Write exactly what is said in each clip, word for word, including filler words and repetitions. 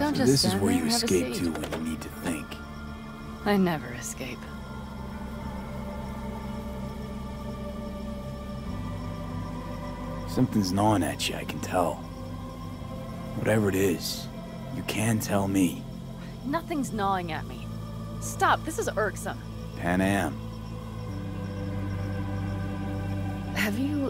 Don't So just this is stand where there you and have a escape seat. to when you need to think. I never escape. Something's gnawing at you, I can tell. Whatever it is, you can tell me. Nothing's gnawing at me. Stop, this is irksome. Panam. Have you...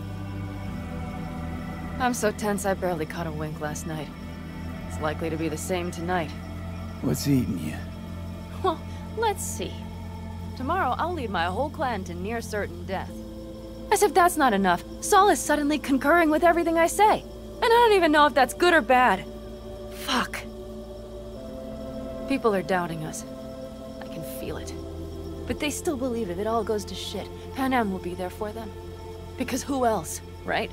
I'm so tense I barely caught a wink last night. It's likely to be the same tonight. What's eating you? Well, let's see. Tomorrow I'll lead my whole clan to near certain death. As if that's not enough, Saul is suddenly concurring with everything I say. And I don't even know if that's good or bad. Fuck. People are doubting us. I can feel it. But they still believe if it all goes to shit, Panam will be there for them. Because who else, right?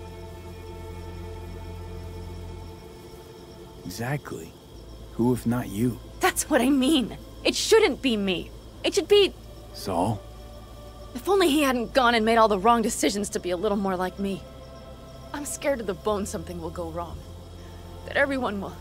Exactly. Who if not you? That's what I mean. It shouldn't be me. It should be... Saul? If only he hadn't gone and made all the wrong decisions to be a little more like me. I'm scared to the bone something will go wrong. That everyone will...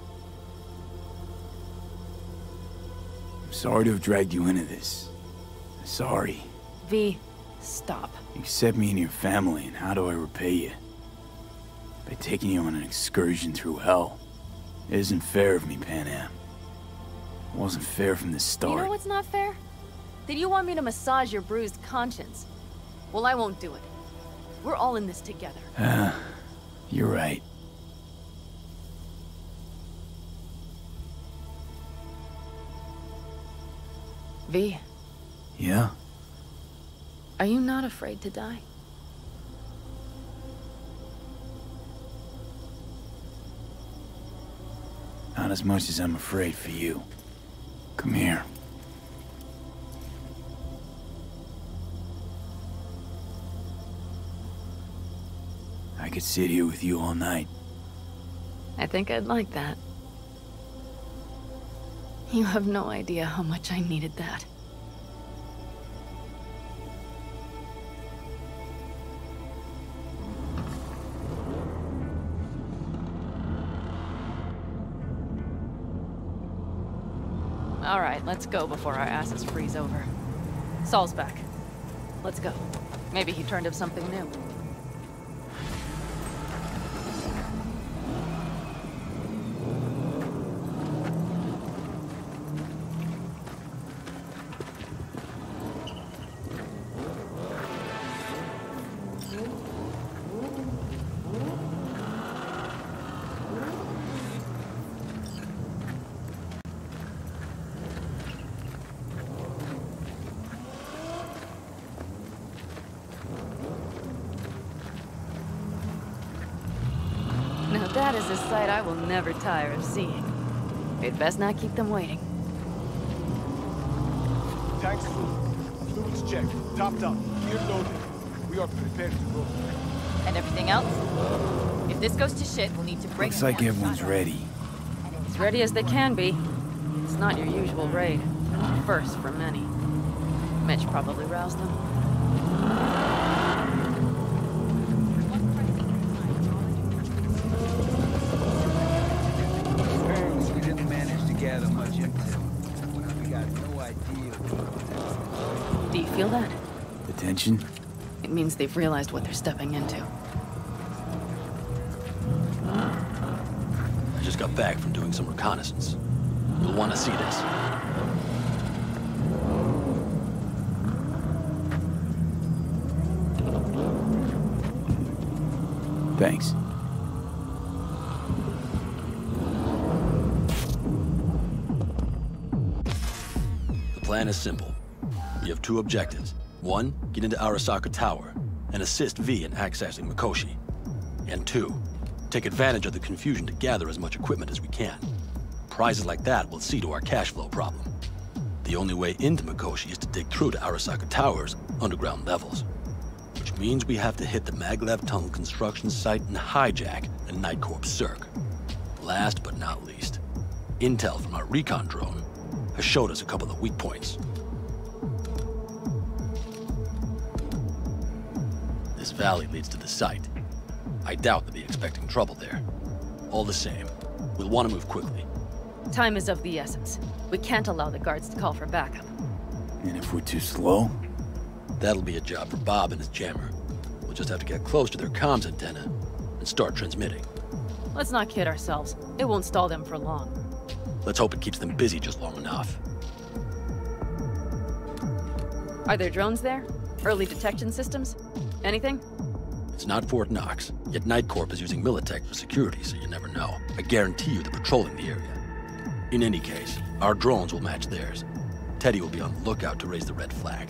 I'm sorry to have dragged you into this. I'm sorry. V, stop. You set me in your family, and how do I repay you? By taking you on an excursion through hell. It isn't fair of me, Panam. It wasn't fair from the start. You know what's not fair? That you want me to massage your bruised conscience. Well, I won't do it. We're all in this together. Ah, you're right. V, Yeah? are you not afraid to die? Not as much as I'm afraid for you. Come here. I could sit here with you all night. I think I'd like that. You have no idea how much I needed that. All right, let's go before our asses freeze over. Saul's back. Let's go. Maybe he turned up something new. Now that is a sight I will never tire of seeing. We'd best not keep them waiting. Tanks full. Fluids checked. Topped up. Gear loaded. We are prepared to go. And everything else? If this goes to shit, we'll need to break Looks them like down. everyone's ready. As ready as they can be. It's not your usual raid. First for many. Mitch probably roused them. Apparently we didn't manage to gather much intel. We got no idea. Do you feel that? The tension? It means they've realized what they're stepping into. I just got back from doing some reconnaissance. You'll want to see this. Thanks. The plan is simple. We have two objectives. One, get into Arasaka Tower and assist V in accessing Mikoshi. And two, take advantage of the confusion to gather as much equipment as we can. Prizes like that will see to our cash flow problem. The only way into Mikoshi is to dig through to Arasaka Tower's underground levels. Which means we have to hit the Maglev Tunnel construction site and hijack a Night Corps Cirque. Last but not least, intel from our recon drone has showed us a couple of weak points. This valley leads to the site. I doubt they'll be expecting trouble there. All the same, we'll We'll want to move quickly. Time is of the essence. We can't allow the guards to call for backup. And if we're too slow? That'll be a job for Bob and his jammer. We'll just have to get close to their comms antenna and start transmitting. Let's not kid ourselves. It won't stall them for long. Let's hope it keeps them busy just long enough. Are there drones there? Early detection systems? Anything? It's not Fort Knox, yet Night Corp is using Militech for security, so you never know. I guarantee you they're patrolling the area. In any case, our drones will match theirs. Teddy will be on the lookout to raise the red flag.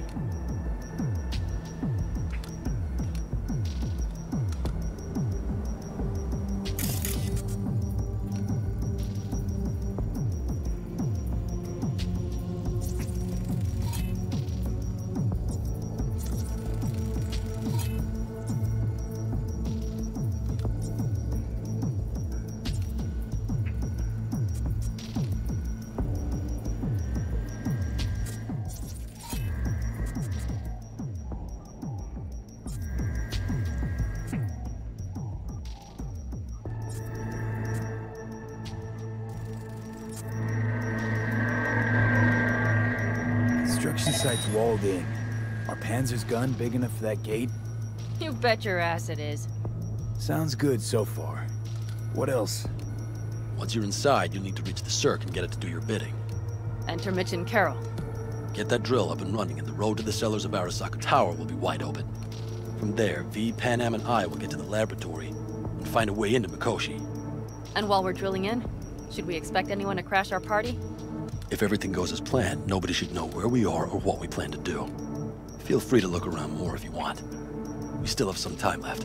Construction site's walled in. Are Panzer's gun big enough for that gate? You bet your ass it is. Sounds good so far. What else? Once you're inside, you'll need to reach the Cirque and get it to do your bidding. Enter Mitch and Carol. Get that drill up and running, and the road to the cellars of Arasaka Tower will be wide open. From there, V, Panam, and I will get to the laboratory and find a way into Mikoshi. And while we're drilling in, should we expect anyone to crash our party? If everything goes as planned, nobody should know where we are or what we plan to do. Feel free to look around more if you want. We still have some time left.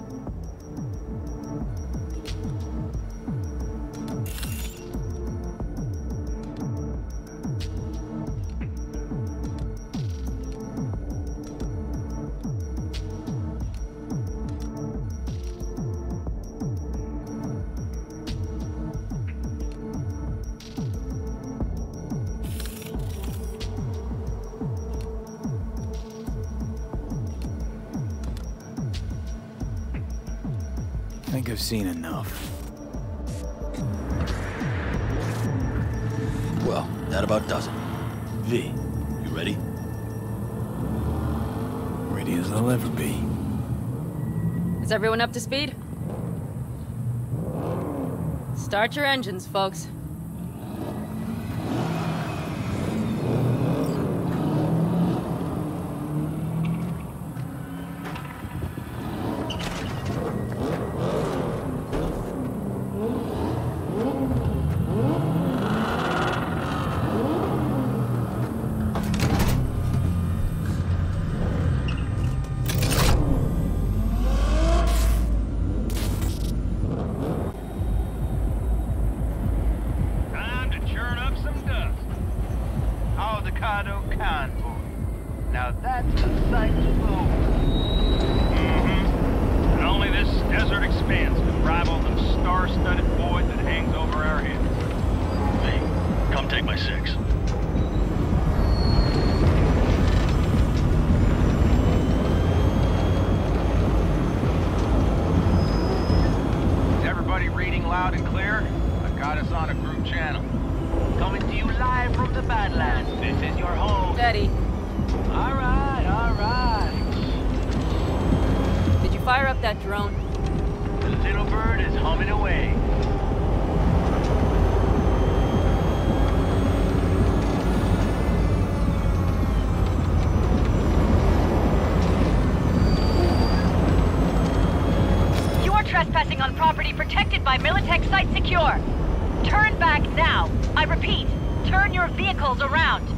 I think I've seen enough. Well, that about does it. V, you ready? Ready as I'll ever be. Is everyone up to speed? Start your engines, folks. Now that's a sight to behold. Mm-hmm. And only this desert expanse can rival the star-studded void that hangs over our heads. V, come take my six. Is everybody reading loud and clear? I got us on a group channel. Coming to you live from the Badlands. This is your home. Steady. All right, all right. Did you fire up that drone? The little bird is humming away. You are trespassing on property protected by Militech Site Secure. Turn back now. I repeat, turn your vehicles around.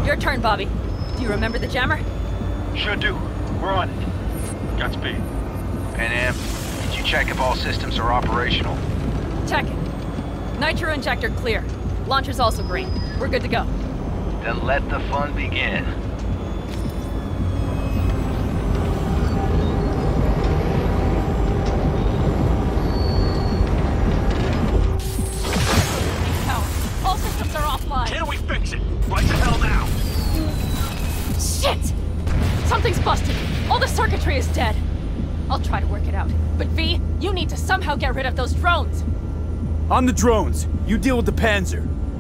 Your turn, Bobby. Do you remember the jammer? Sure do. We're on it. Godspeed. Pan Am, did you check if all systems are operational? Check it. Nitro injector clear. Launcher's also green. We're good to go. Then let the fun begin. All systems are offline. Can we fix it? Right the hell now! Shit! Something's busted. All the circuitry is dead. I'll try to work it out. But V, you need to somehow get rid of those drones. On the drones. You deal with the Panzer.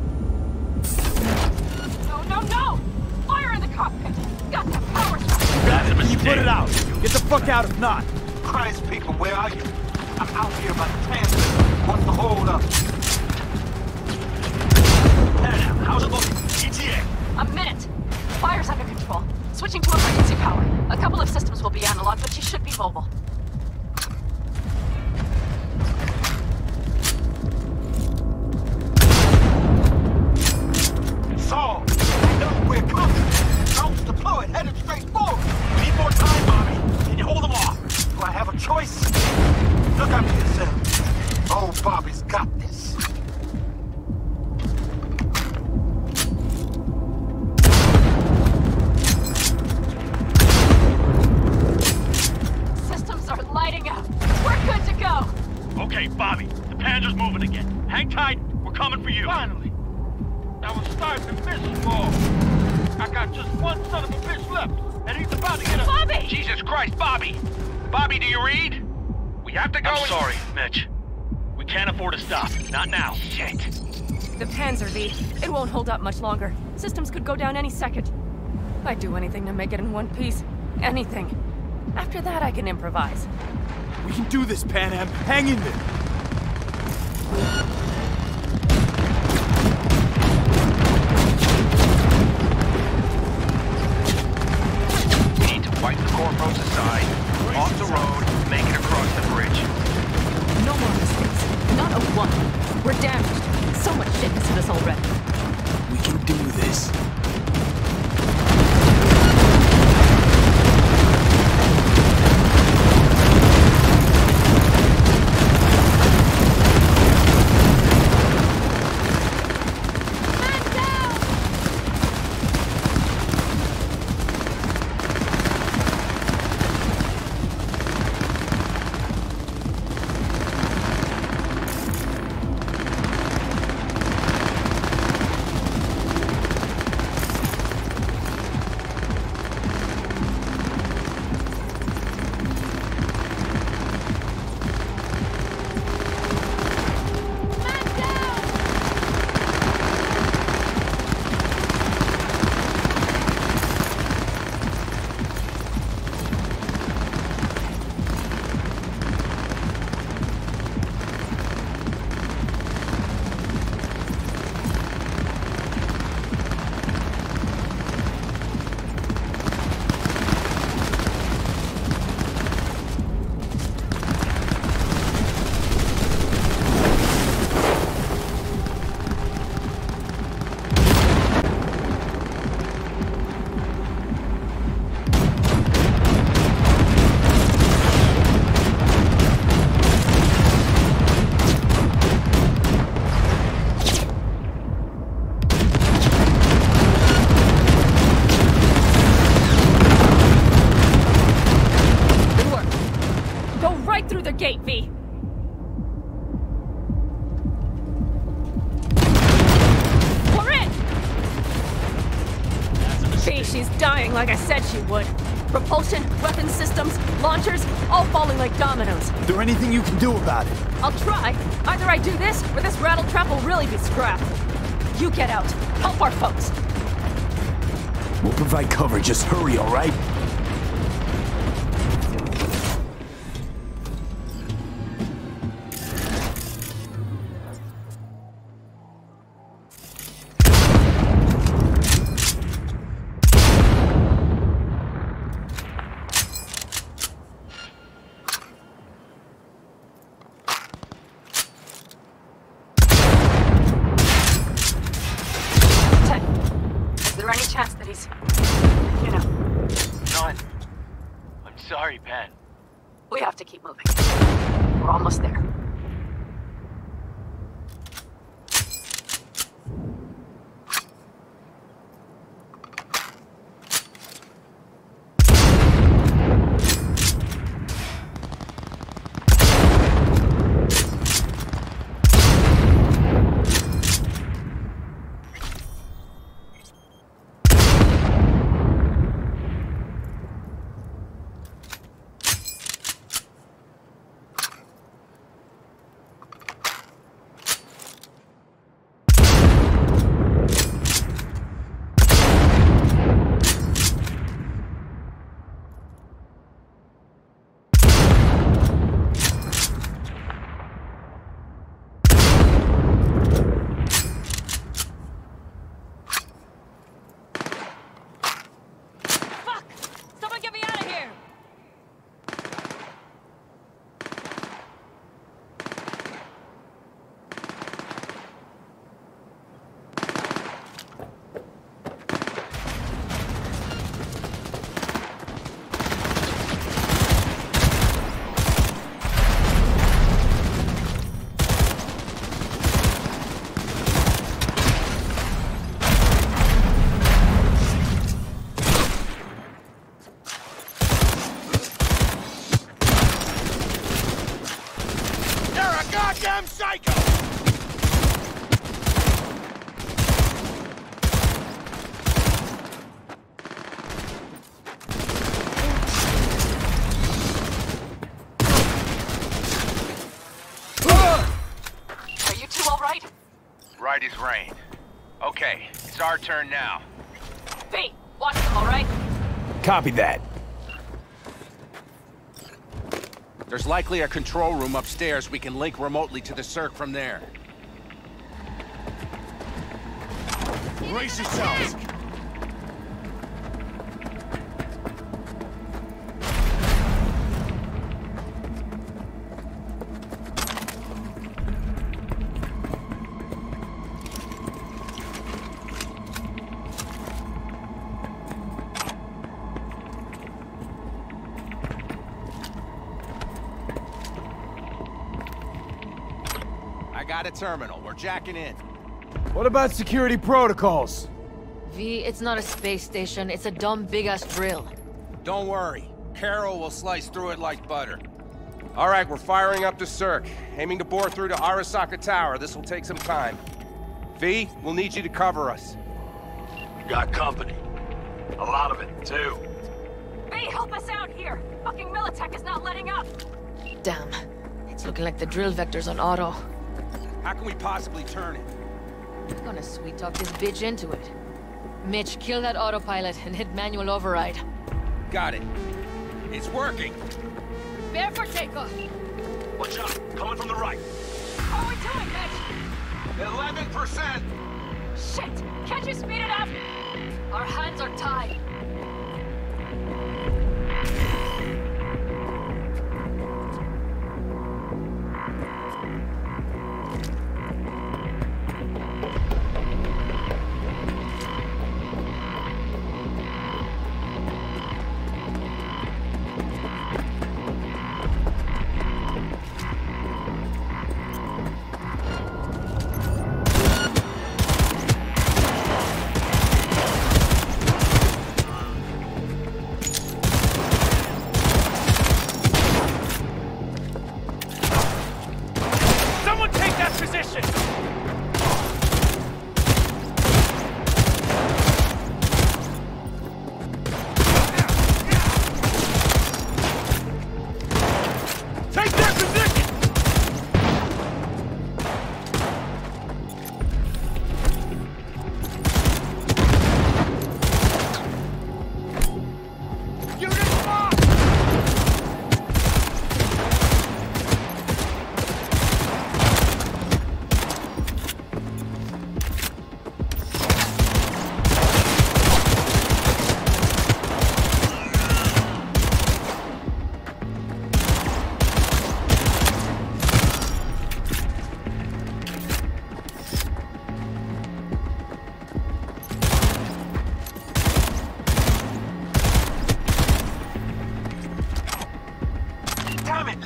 No, no, no! Fire in the cockpit! Got the power source! Got it, you put it out. Get the fuck out if not. Christ, people, where are you? I'm out here by the Panzer. What's the hold up? Pan, how's it looking? E T A. A minute. Fire's under control. Switching to emergency power. A couple of systems will be analog, but you should be mobile. Saul, I know we're coming. Drones deployed, headed straight forward. We need more time, Bobby. Can you hold them off? Do I have a choice? Look up for yourself. Oh, Bobby's got this. Systems are lighting up. We're good to go. Okay, Bobby. The Panzer's moving again. Hang tight. We're coming for you. Finally. I was starting to miss you all. I got just one son of a bitch left, and he's about to get a... Bobby! Jesus Christ, Bobby! Bobby, do you read? We have to go I'm and- sorry, Mitch. We can't afford to stop. Not now. Shit. The Panzer V. It won't hold up much longer. Systems could go down any second. I'd do anything to make it in one piece. Anything. After that, I can improvise. We can do this, Pan Am. Hang in there. We need to wipe the Corpos aside, off the road, make it across the bridge. No more mistakes. Not a one. We're damaged. So much shit has hit us already. We can do this. gate, V. We're in! V, she's dying like I said she would. Propulsion, weapon systems, launchers, all falling like dominoes. Is there anything you can do about it? I'll try. Either I do this, or this rattletrap will really be scrapped. You get out. Help our folks. We'll provide cover. Just hurry, all right? chance that he's... you know... Son, I'm sorry, Pan. We have to keep moving. We're almost there. Goddamn psycho! Are you two all right? Right as rain. Okay, it's our turn now. V, watch them, all right? Copy that. There's likely a control room upstairs. We can link remotely to the circ from there. Brace yourselves! I got a terminal. We're jacking in. What about security protocols? V, it's not a space station. It's a dumb big-ass drill. Don't worry. Carol will slice through it like butter. All right, we're firing up the circ. Aiming to bore through to Arasaka Tower. This will take some time. V, we'll need you to cover us. Got company. A lot of it, too. V, help us out here! Fucking Militech is not letting up! Damn. It's looking like the drill vector's on auto. How can we possibly turn it? I'm gonna sweet-talk this bitch into it. Mitch, kill that autopilot and hit manual override. Got it. It's working. Bear for takeoff. Watch out. Coming from the right. How are we doing, Mitch? eleven percent. Shit! Can't you speed it up? Our hands are tied.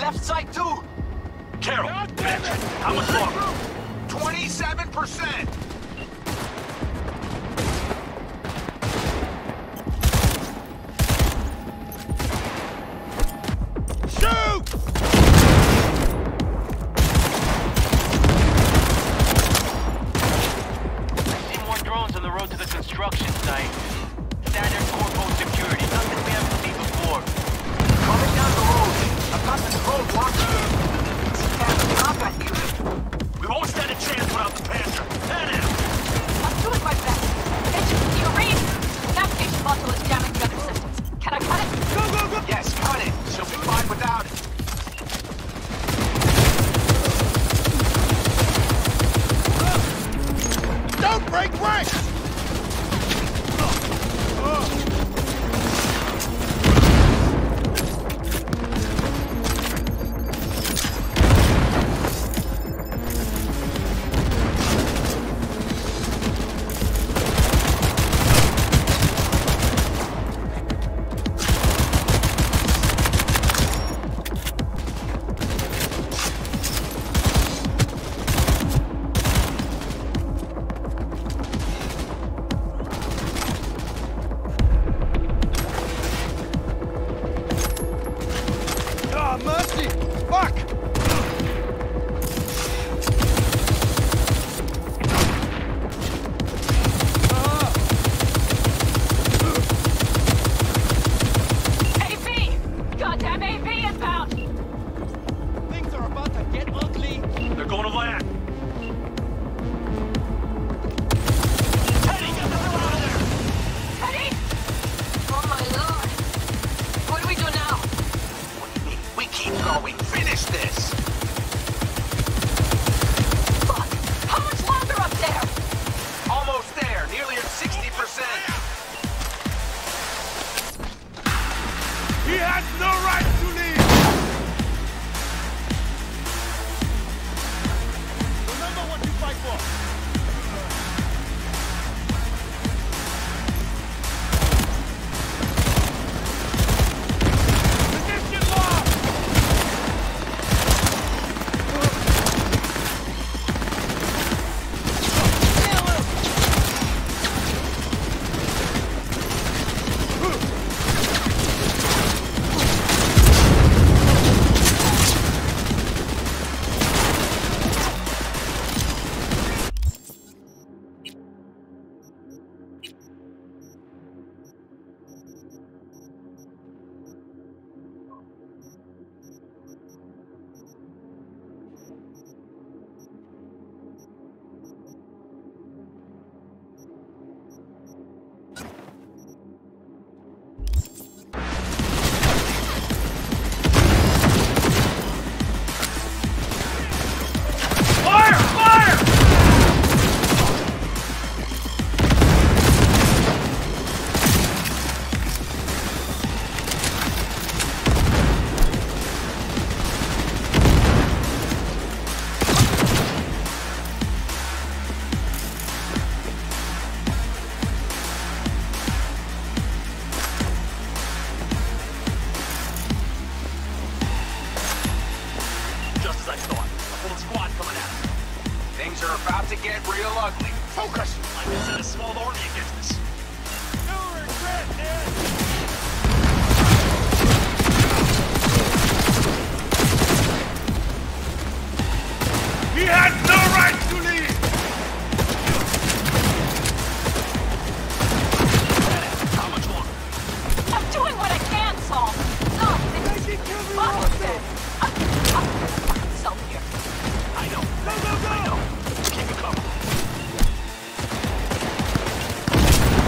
left side too. Carol, bitch, how much longer? twenty-seven percent. Construction site. Standard corpo security, nothing we haven't seen before. Coming down the road. I've got this road locked in. Scan combat unit. We won't stand a chance without the Panther. Head in! I'm doing my best. Engine, you read? Navigation module is jamming the other systems. Can I cut it? Go, go, go! Yes, cut it. She'll be fine without it. Don't break ranks! I know. I know. Keep it covered.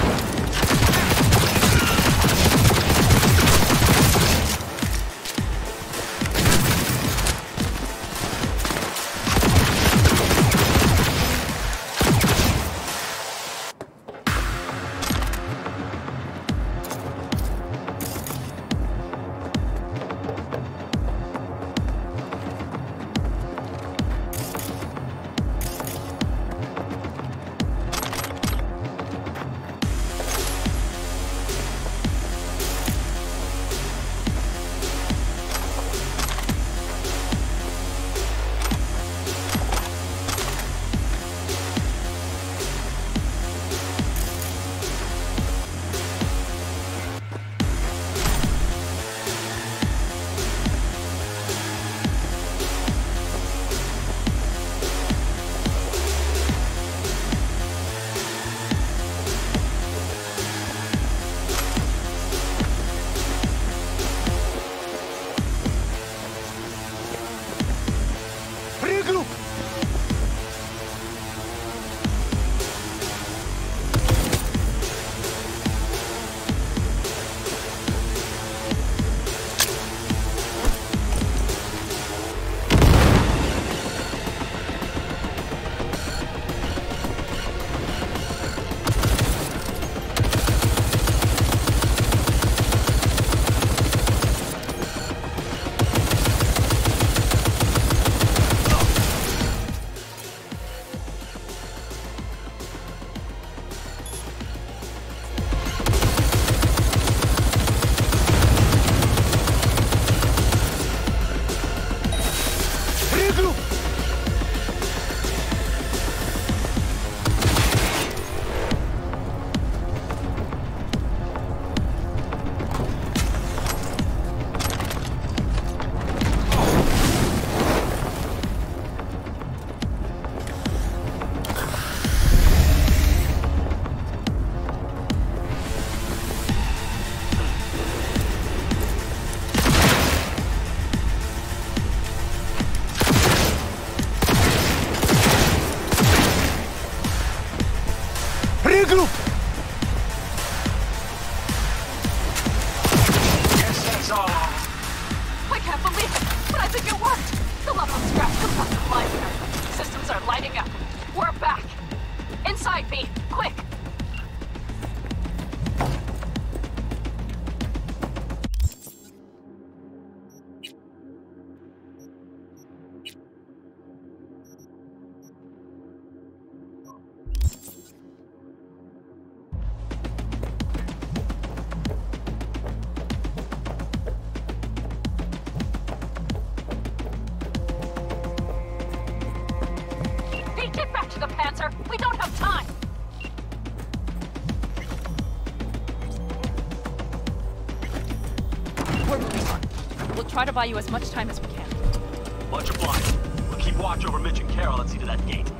try to buy you as much time as we can. Much obliged. We'll keep watch over Mitch and Carol and see to that gate.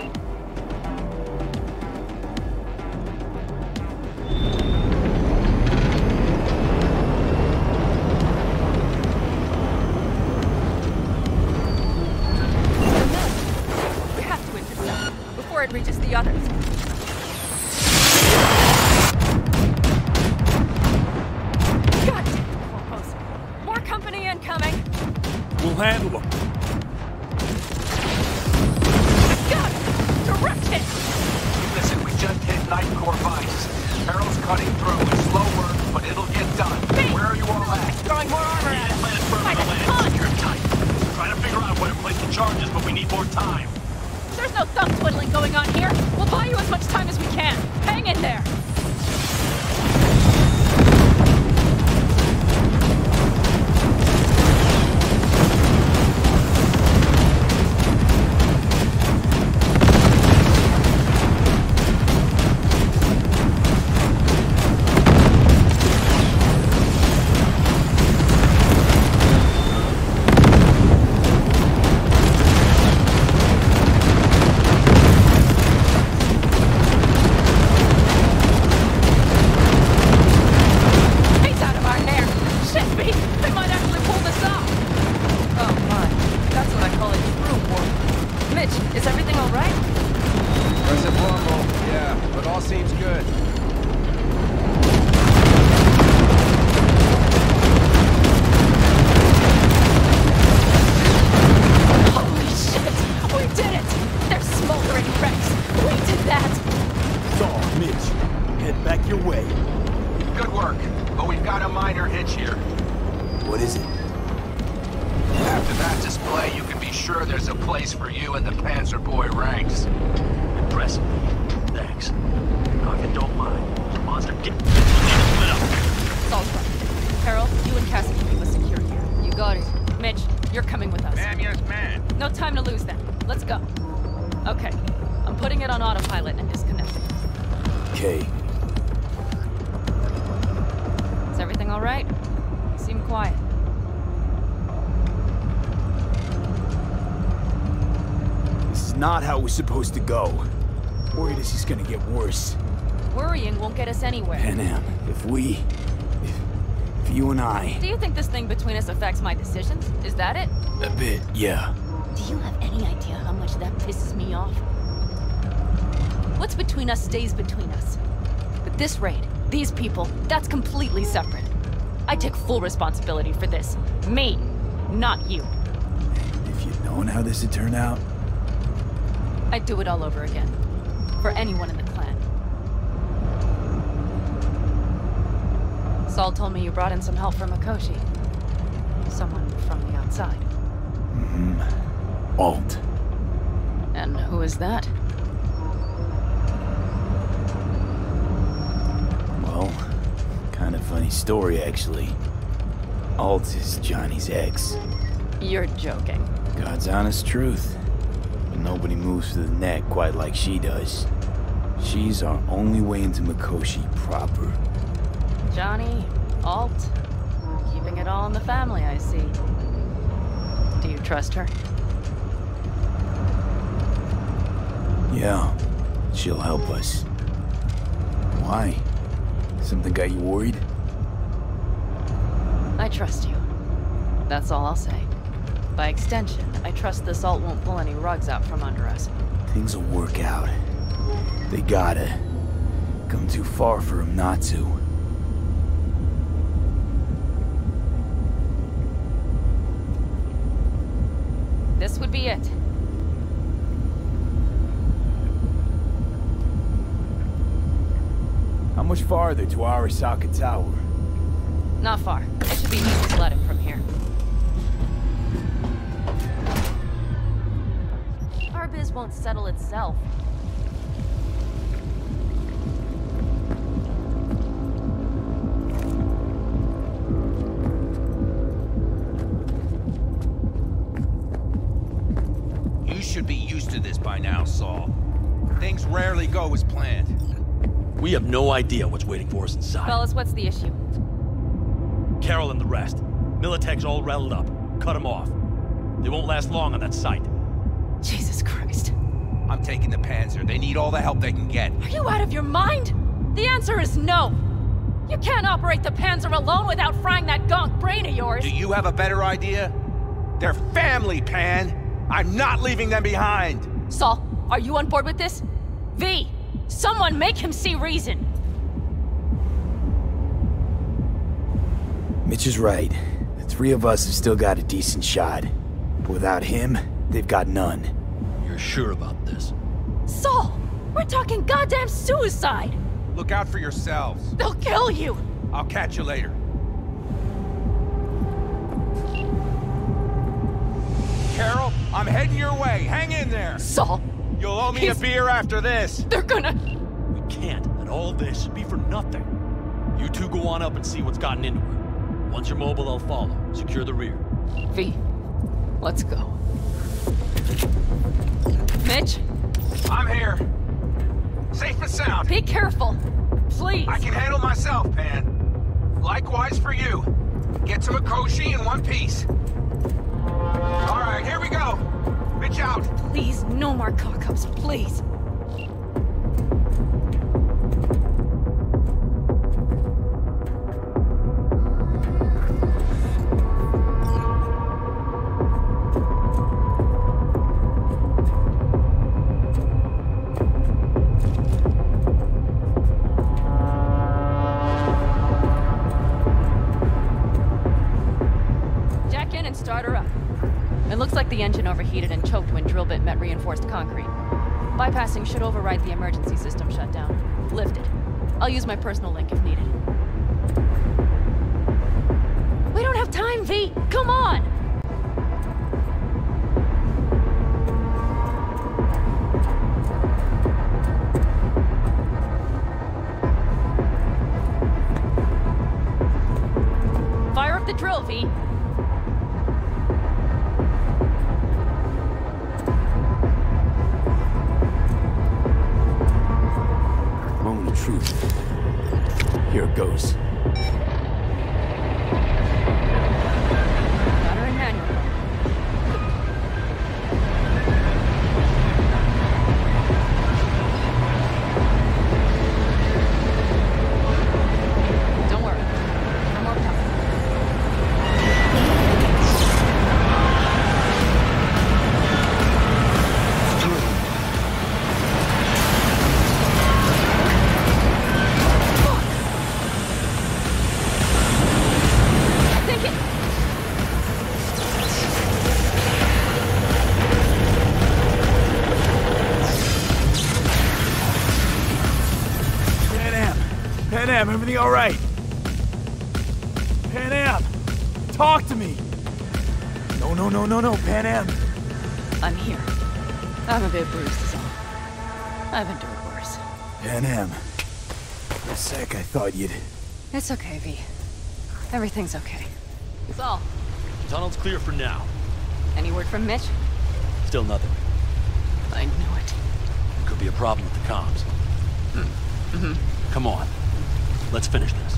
We have to intercept before it reaches the others. God damn it, Corpos. More company incoming. We'll handle them. God! Direct hit! Listen, we just hit Night Core Vice. Carol's cutting through. It's slow work, but it'll get done. Hey! Where are you all at? Throwing more armor at us. Planet further By the away. ton! Secure it tight. Trying to figure out where to place the charges, but we need more time. There's no thumb twiddling going on here. We'll buy you as much time as we can. Hang in there. He's out of our hair. Shit, B. We might actually pull this off. Oh my. That's what I call a true war. Mitch, is everything all right? There's a rumble, yeah, but all seems good. Holy shit! We did it! They're smoldering wrecks. We did that! Saul, Mitch, head back your way. Good work, but we've got a minor hitch here. What is it? After that display, you can be sure there's a place for you in the Panzer Boy ranks. Impressive. Thanks. Now, if you don't mind, the monster get split up. Saul's right. Carol, you and Cassidy keep us secure here. You got it. Mitch, you're coming with us. Ma'am, yes, ma'am. No time to lose then. Let's go. Okay. I'm putting it on autopilot and disconnecting. Okay. Is everything all right? You seem quiet. This is not how it was supposed to go. Worried as he's gonna get worse. Worrying won't get us anywhere. Panam, if we... If, if you and I... Do you think this thing between us affects my decisions? Is that it? A bit, yeah. Do you have any idea how much that pisses me off? What's between us stays between us. But this raid, these people, that's completely separate. I take full responsibility for this. Me, not you. If you'd known how this would turn out... I'd do it all over again. For anyone in the clan. Saul told me you brought in some help from Mikoshi. Someone from the outside. Mm-hmm. Alt. And who is that? Well, kind of funny story, actually. Alt is Johnny's ex. You're joking. God's honest truth. But nobody moves to the neck quite like she does. She's our only way into Mikoshi proper. Johnny, Alt, keeping it all in the family, I see. Do you trust her? Yeah, she'll help us. Why? Something got you worried? I trust you. That's all I'll say. By extension, I trust this Alt won't pull any rugs out from under us. Things will work out. They gotta. Come too far for him not to. This would be it. How much farther to Arasaka Tower? Not far. It should be easy sledding from here. Our biz won't settle itself. You should be used to this by now, Saul. Things rarely go as planned. We have no idea what's waiting for us inside. Fellas, what's the issue? Carol and the rest. Militech's all rattled up. Cut them off. They won't last long on that site. Jesus Christ. I'm taking the Panzer. They need all the help they can get. Are you out of your mind? The answer is no. You can't operate the Panzer alone without frying that gonk brain of yours. Do you have a better idea? They're family, Pan. I'm not leaving them behind. Saul, are you on board with this? V, someone make him see reason. Mitch is right. The three of us have still got a decent shot. But without him, they've got none. You're sure about this? Saul, we're talking goddamn suicide. Look out for yourselves. They'll kill you. I'll catch you later. Carol, I'm heading your way. Hang in there. Saul. You'll owe me He's... a beer after this. They're gonna... We can't let all this be for nothing. You two go on up and see what's gotten into her. Once you're mobile, I'll follow. Secure the rear. V, let's go. Mitch? I'm here. Safe and sound. Be careful. Please. I can handle myself, Pan. Likewise for you. Get to Mikoshi in one piece. All right, here we go. Mitch out. Please, no more cock-ups, please. Looks like the engine overheated and choked when drill bit met reinforced concrete. Bypassing should override the emergency system shutdown. Lift it. I'll use my personal link if needed. We don't have time, V! Come on! Fire up the drill, V! Truth. Here it goes. Got her in manual. Don't worry. No more power. Everything all right? Pan Am, talk to me. No, no, no, no, no, Pan Am. I'm here. I'm a bit bruised is all. I've endured worse. Pan Am. For a sec, I thought you'd... It's okay, V. Everything's okay. Saul. Tunnel's clear for now. Any word from Mitch? Still nothing. I knew it. Could be a problem with the comms. Mm. Mm-hmm. Come on. Let's finish this.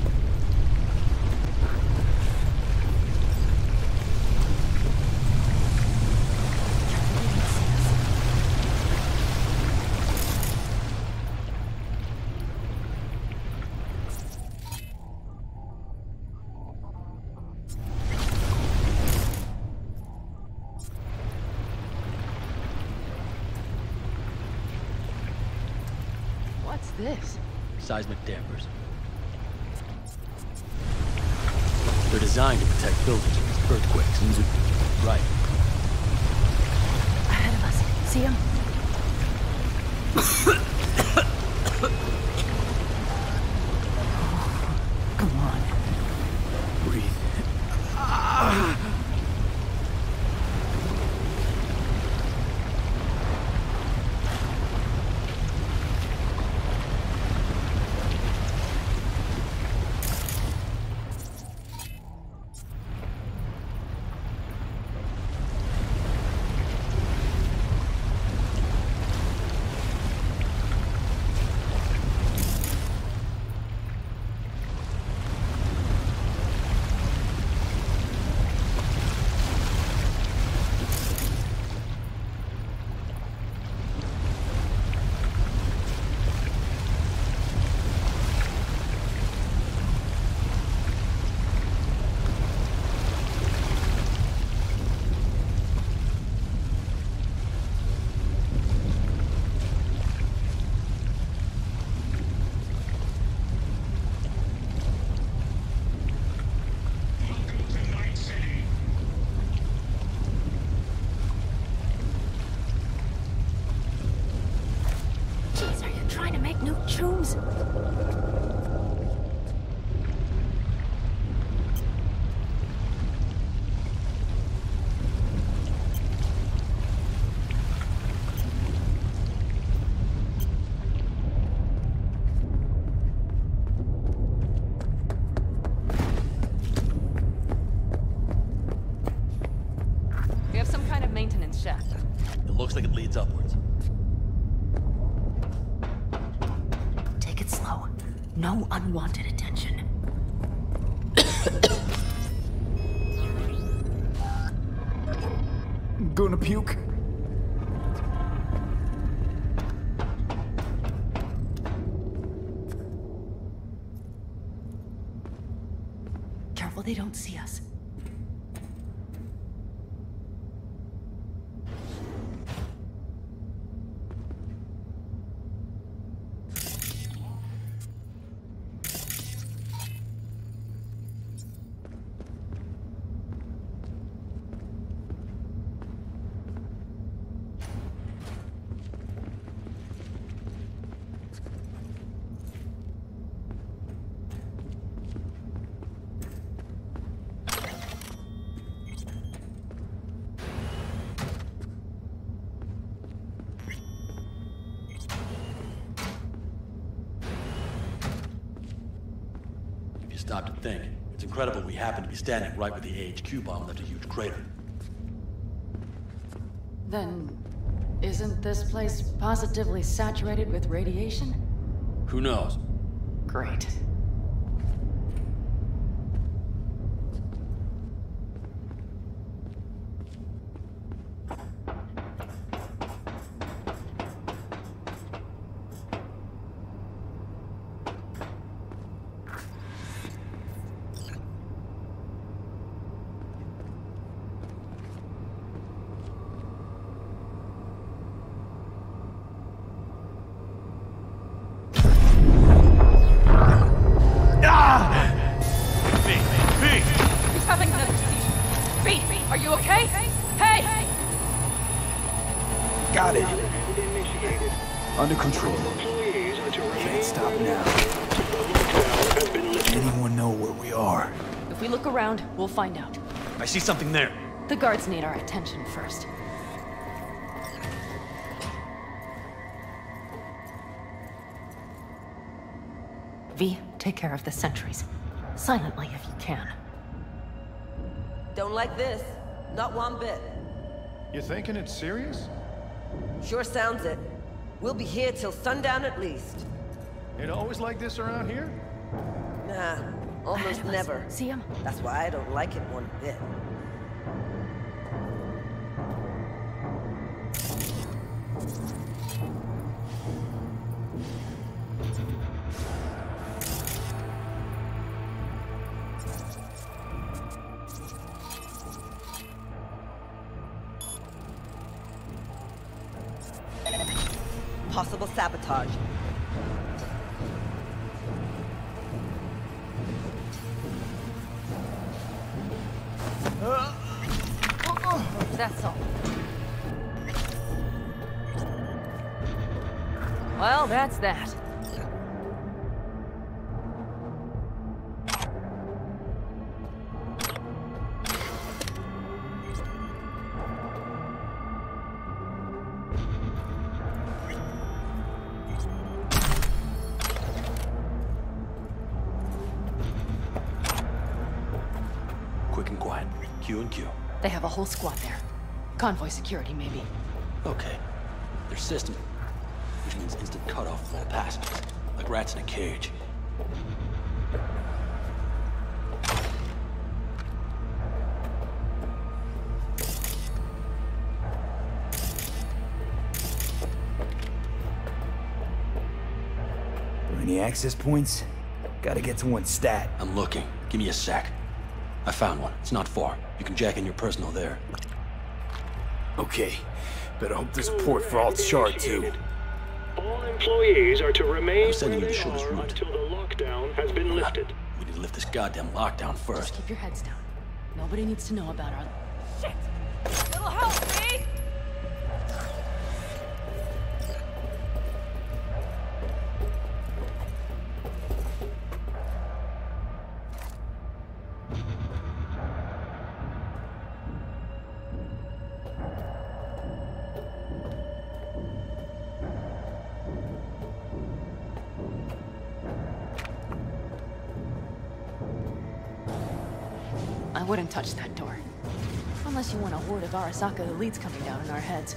What's this? Seismic dampers. They're designed to protect buildings against earthquakes. Right. Ahead of us. See him? Come on. Breathe. Ah. shaft? It looks like it leads upwards. Take it slow. No unwanted attention. Gonna puke? Careful they don't see us. Stop to think. It's incredible we happen to be standing right where the A H Q bomb left a huge crater. Then, isn't this place positively saturated with radiation? Who knows? Great. Under control. Can't stop now. Anyone know where we are? If we look around, we'll find out. I see something there. The guards need our attention first. V, take care of the sentries. Silently if you can. Don't like this. Not one bit. You thinking it's serious? Sure sounds it. We'll be here till sundown at least. It always like this around here? Nah, almost never. See him? That's why I don't like it one bit. Possible sabotage. That's all. Well, that's that. Quick and quiet. Q and Q. They have a whole squad there. Convoy security, maybe. Okay. Their system, which means instant cutoff of all passengers, like rats in a cage. Any access points? Gotta get to one stat. I'm looking. Give me a sec. I found one. It's not far. You can jack in your personal there. Okay. Better hope there's a port for alt chart too. All employees are to remain I'm sending you where the they shortest are route. until the lockdown has been lifted. We need to lift this goddamn lockdown Just first. keep your heads down. Nobody needs to know about our... Shit! Little help, me! I wouldn't touch that door. Unless you want a horde of Arasaka elites coming down on our heads.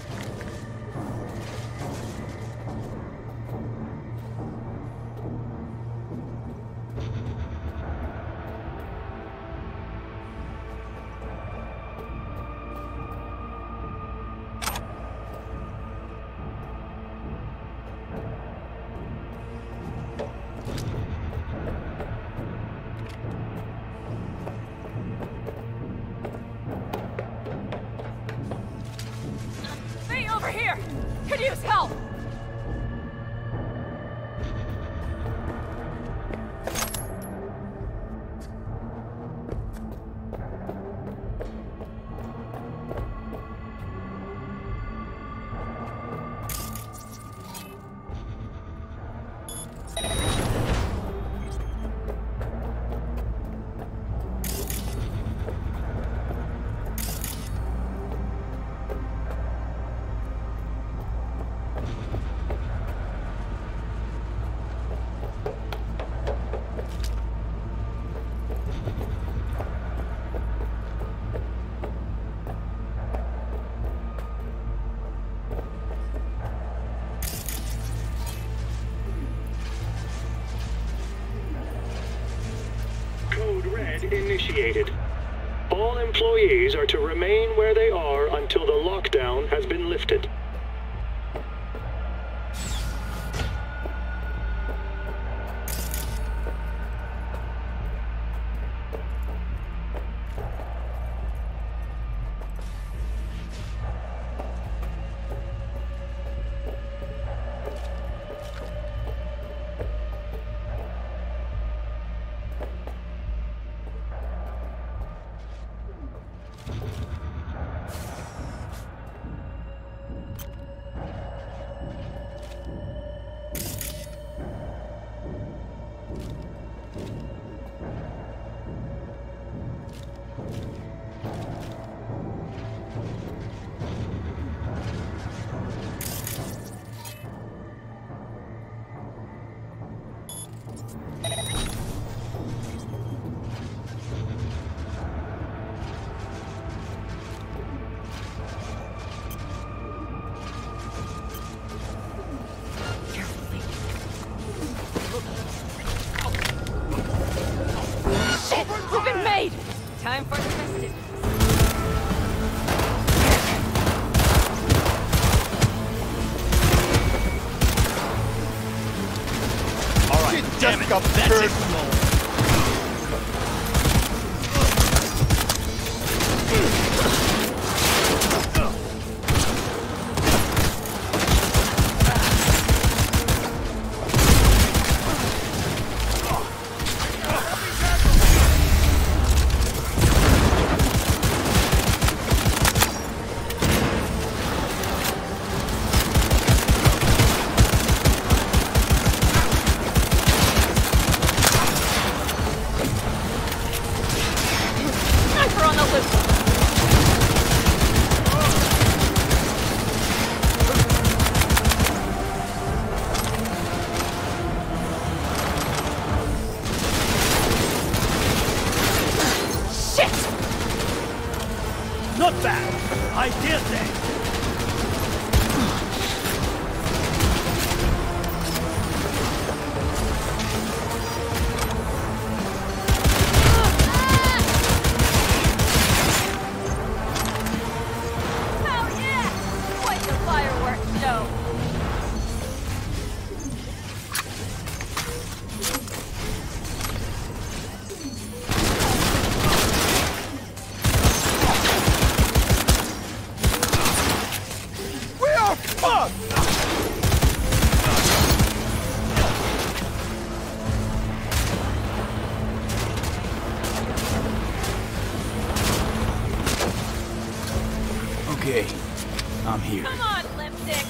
Over here! Could use help! Initiated. All employees are to remain where they are until the lockdown has been lifted. Time for the festivities. All right, damn it. That's it. Not bad, I dare say. Okay, I'm here. Come on, lipstick.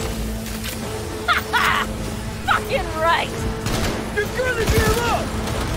Fucking right! You're gonna give up!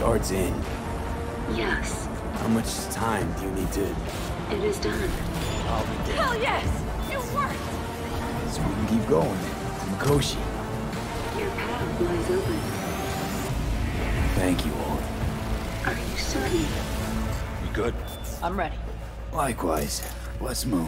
shard's in. Yes. How much time do you need to... It is done. I'll be dead. Hell yes! It worked! So we can keep going. To Mikoshi. Your path lies open. Thank you all. Are you certain? You good? I'm ready. Likewise. Let's move.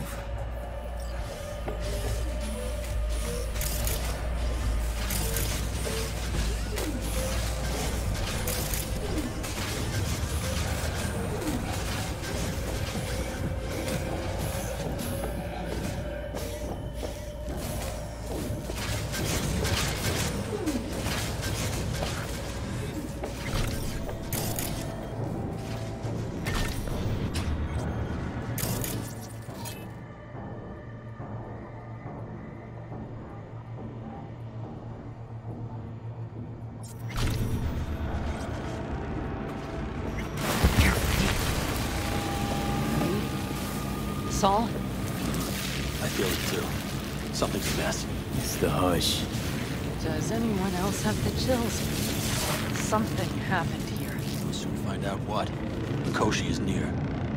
Saul? I feel it too. Something's amiss. It's the hush. Does anyone else have the chills? Something happened here. We'll soon find out what. Mikoshi is near.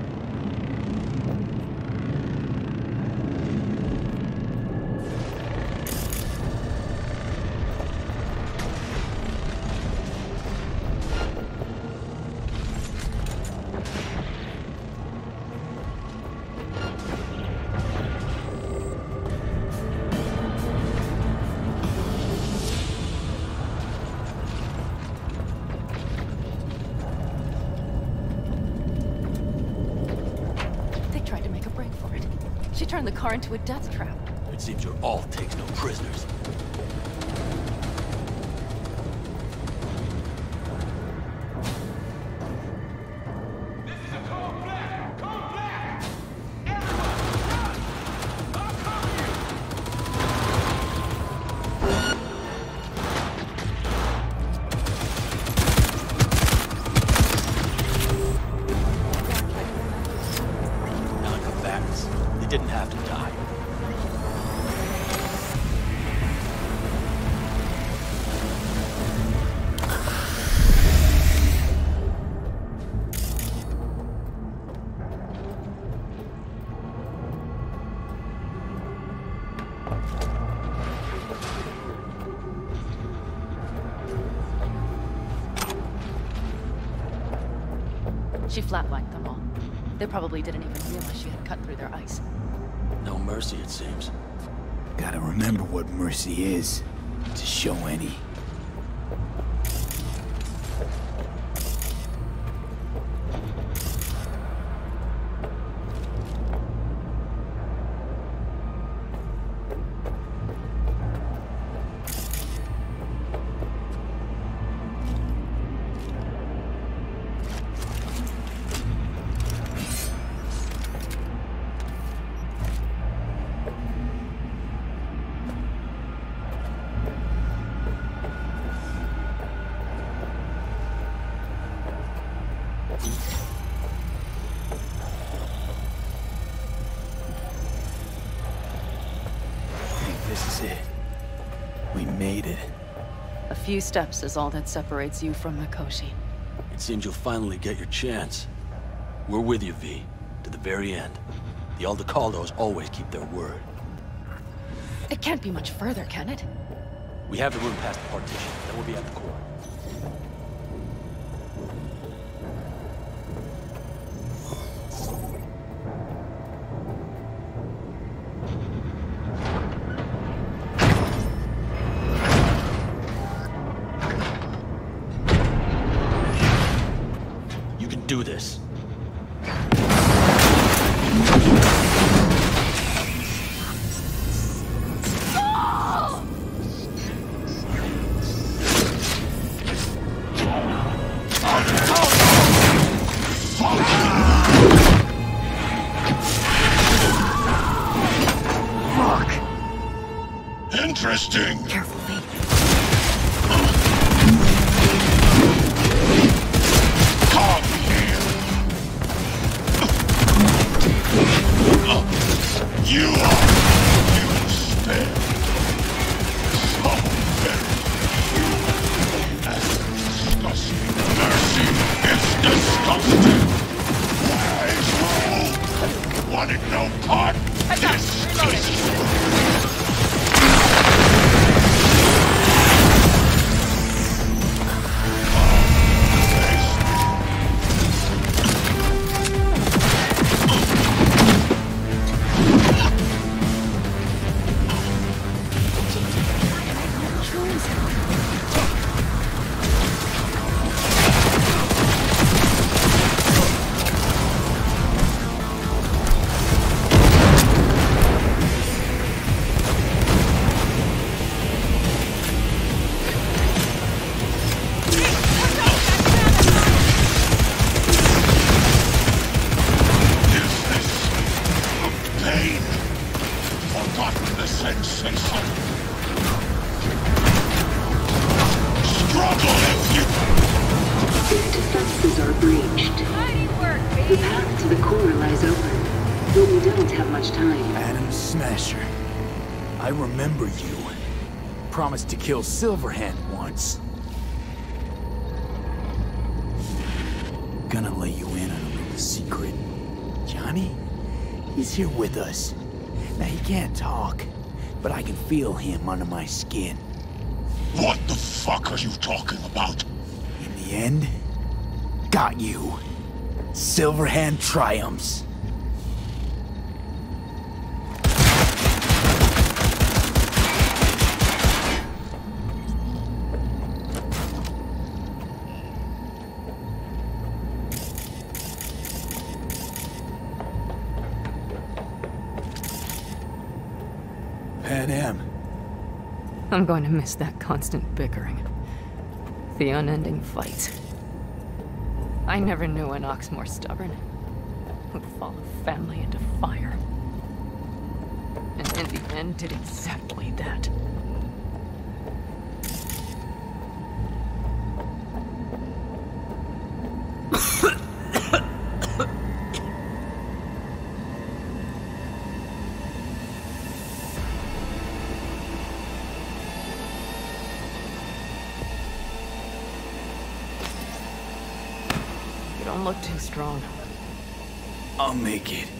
She turned the car into a death trap. It seems your alt takes no prisoners. Didn't have to die. She flatlined them all. They probably didn't even realize she had cut through their ice. No mercy, it seems. Gotta remember what mercy is, to show any. This is it. We made it. A few steps is all that separates you from Mikoshi. It seems you'll finally get your chance. We're with you, V, to the very end. The Aldecaldos always keep their word. It can't be much further, can it? We have the room past the partition. Then we'll be at the core. You can do this. Interesting. Careful, V. Come here. You are instead so very human and disgusting. Mercy. pain. Forgotten the sensation. Struggle if you... Their defenses are breached. The path to the core lies open, but we don't have much time. Adam Smasher. I remember you. Promised to kill Silverhand once. Gonna let you in on a little secret. Johnny? He's here with us. Now he can't talk, but I can feel him under my skin. What the fuck are you talking about? In the end, got you. Silverhand triumphs. Panam. I'm going to miss that constant bickering. The unending fights. I never knew an ox more stubborn. Who'd follow family into fire. And in the end did exactly that. Don't look too strong. I'll make it.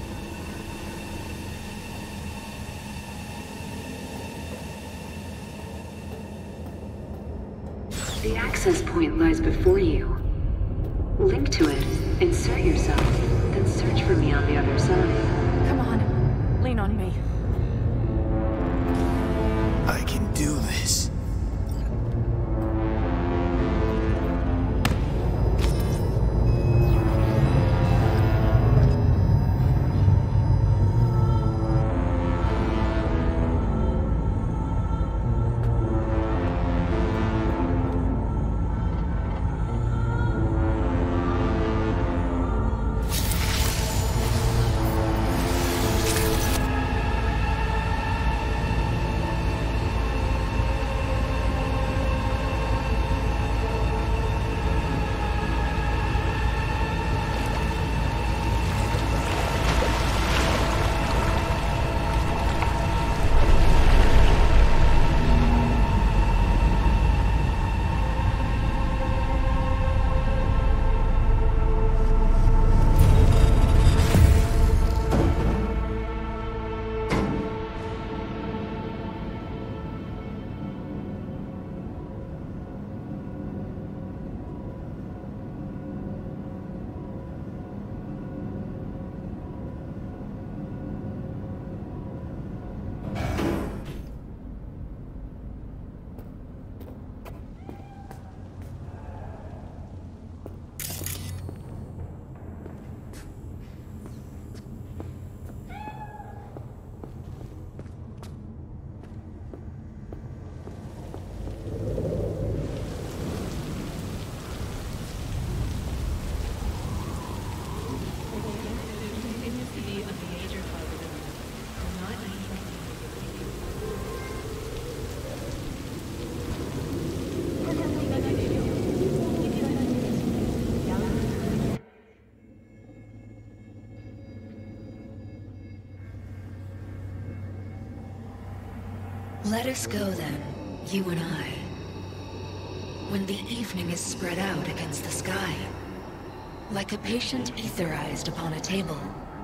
The access point lies before you. Link to it, insert yourself, then search for me on the other side. Come on, lean on me. I can do this. Let us go then, you and I. When the evening is spread out against the sky, like a patient etherized upon a table.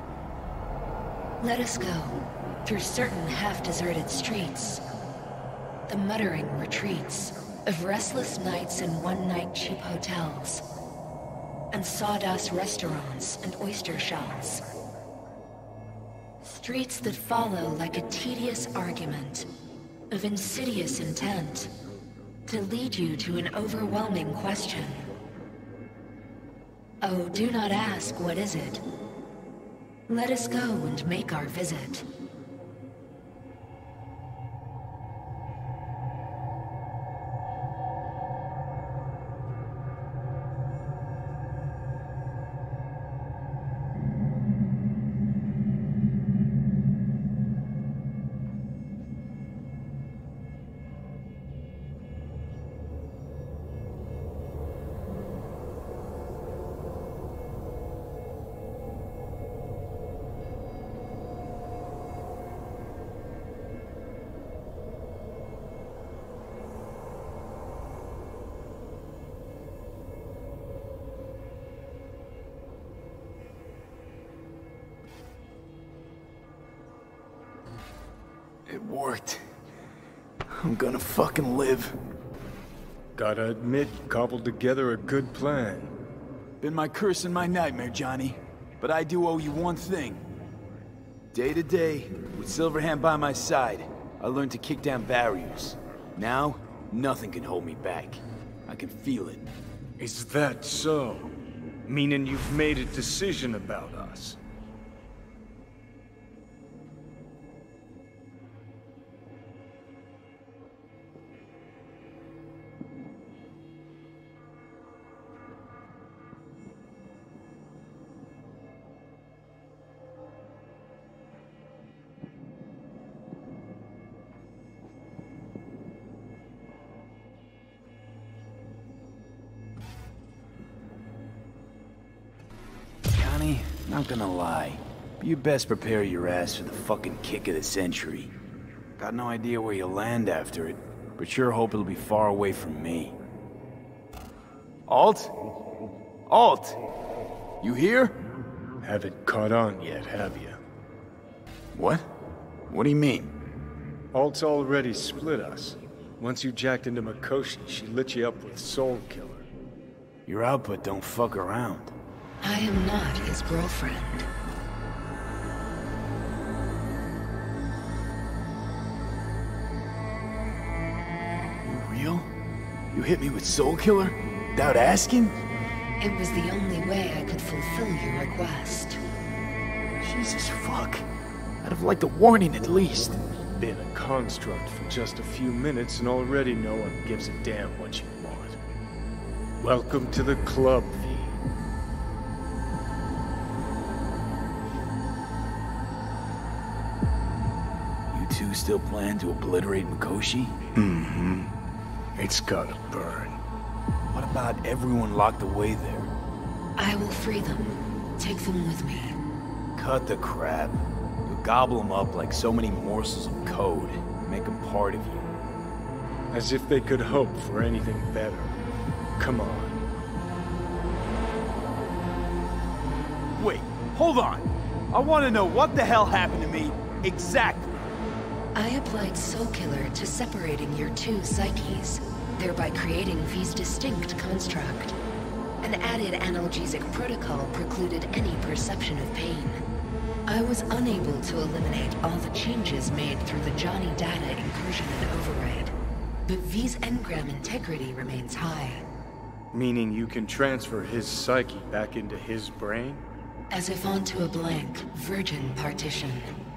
Let us go through certain half-deserted streets, the muttering retreats of restless nights in one-night cheap hotels, and sawdust restaurants and oyster shells. Streets that follow like a tedious argument of insidious intent to lead you to an overwhelming question. Oh, do not ask, what is it? Let us go and make our visit. It worked. I'm gonna fucking live. Gotta admit, you cobbled together a good plan. Been my curse and my nightmare, Johnny. But I do owe you one thing. Day to day, with Silverhand by my side, I learned to kick down barriers. Now, nothing can hold me back. I can feel it. Is that so? Meaning you've made a decision about us? Not gonna lie, but you best prepare your ass for the fucking kick of the century. Got no idea where you'll land after it, but sure hope it'll be far away from me. Alt? Alt! You here? Haven't caught on yet, have you? What? What do you mean? Alt's already split us. Once you jacked into Mikoshi, she lit you up with Soul Killer. Your output don't fuck around. I am not his girlfriend. You real? You hit me with Soul Killer? Without asking? It was the only way I could fulfill your request. Jesus fuck. I'd have liked a warning at least. Been a construct for just a few minutes and already no one gives a damn what you want. Welcome to the club, V. You still plan to obliterate Mikoshi? Mm-hmm. It's gotta burn. What about everyone locked away there? I will free them. Take them with me. Cut the crap. You'll gobble them up like so many morsels of code. Make them part of you. As if they could hope for anything better. Come on. Wait, hold on. I want to know what the hell happened to me exactly. I applied Soul Killer to separating your two psyches, thereby creating V's distinct construct. An added analgesic protocol precluded any perception of pain. I was unable to eliminate all the changes made through the Johnny data incursion and override, but V's engram integrity remains high. Meaning you can transfer his psyche back into his brain? As if onto a blank, virgin partition.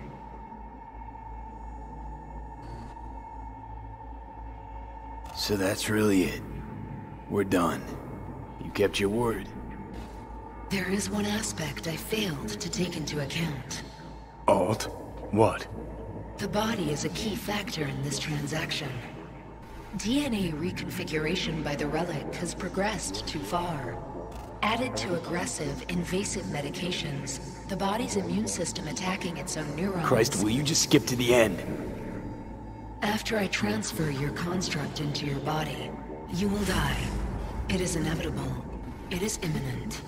So that's really it. We're done. You kept your word. There is one aspect I failed to take into account. Alt? What? The body is a key factor in this transaction. D N A reconfiguration by the relic has progressed too far. Added to aggressive, invasive medications, the body's immune system attacking its own neurons... Christ, will you just skip to the end? After I transfer your construct into your body, you will die. It is inevitable. It is imminent.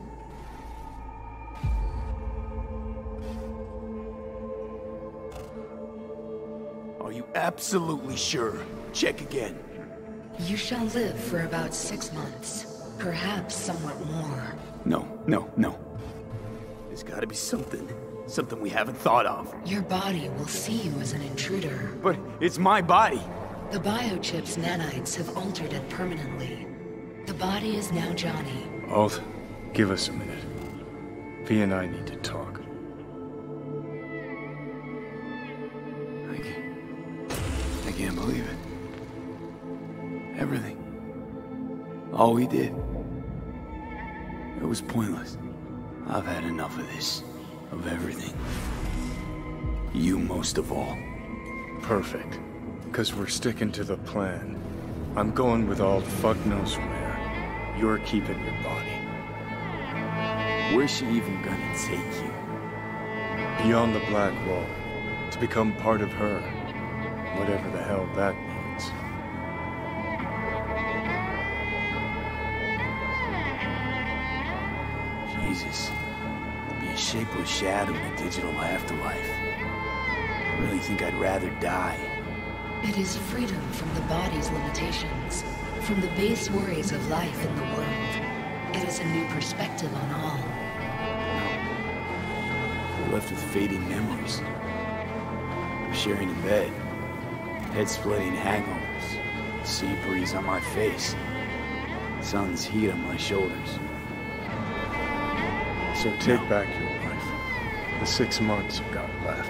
Are you absolutely sure? Check again. You shall live for about six months. Perhaps somewhat more. No, no, no. There's gotta be something. Something we haven't thought of. Your body will see you as an intruder. But it's my body. The biochip's nanites have altered it permanently. The body is now Johnny. Alt, give us a minute. V and I need to talk. I can't... I can't believe it. Everything. All we did. It was pointless. I've had enough of this. Of everything. You most of all. Perfect. Because we're sticking to the plan. I'm going with Alt fuck knows where. You're keeping your body. Where's she even gonna take you? Beyond the Black Wall. To become part of her. Whatever the hell that means. Jesus. To be a shapeless shadow in a digital afterlife. Really think I'd rather die? It is freedom from the body's limitations, from the base worries of life in the world. It is a new perspective on all. We're left with fading memories. We're sharing a bed, head-splitting hangovers, sea breeze on my face, sun's heat on my shoulders. So take no. back your life. The six months you've got left.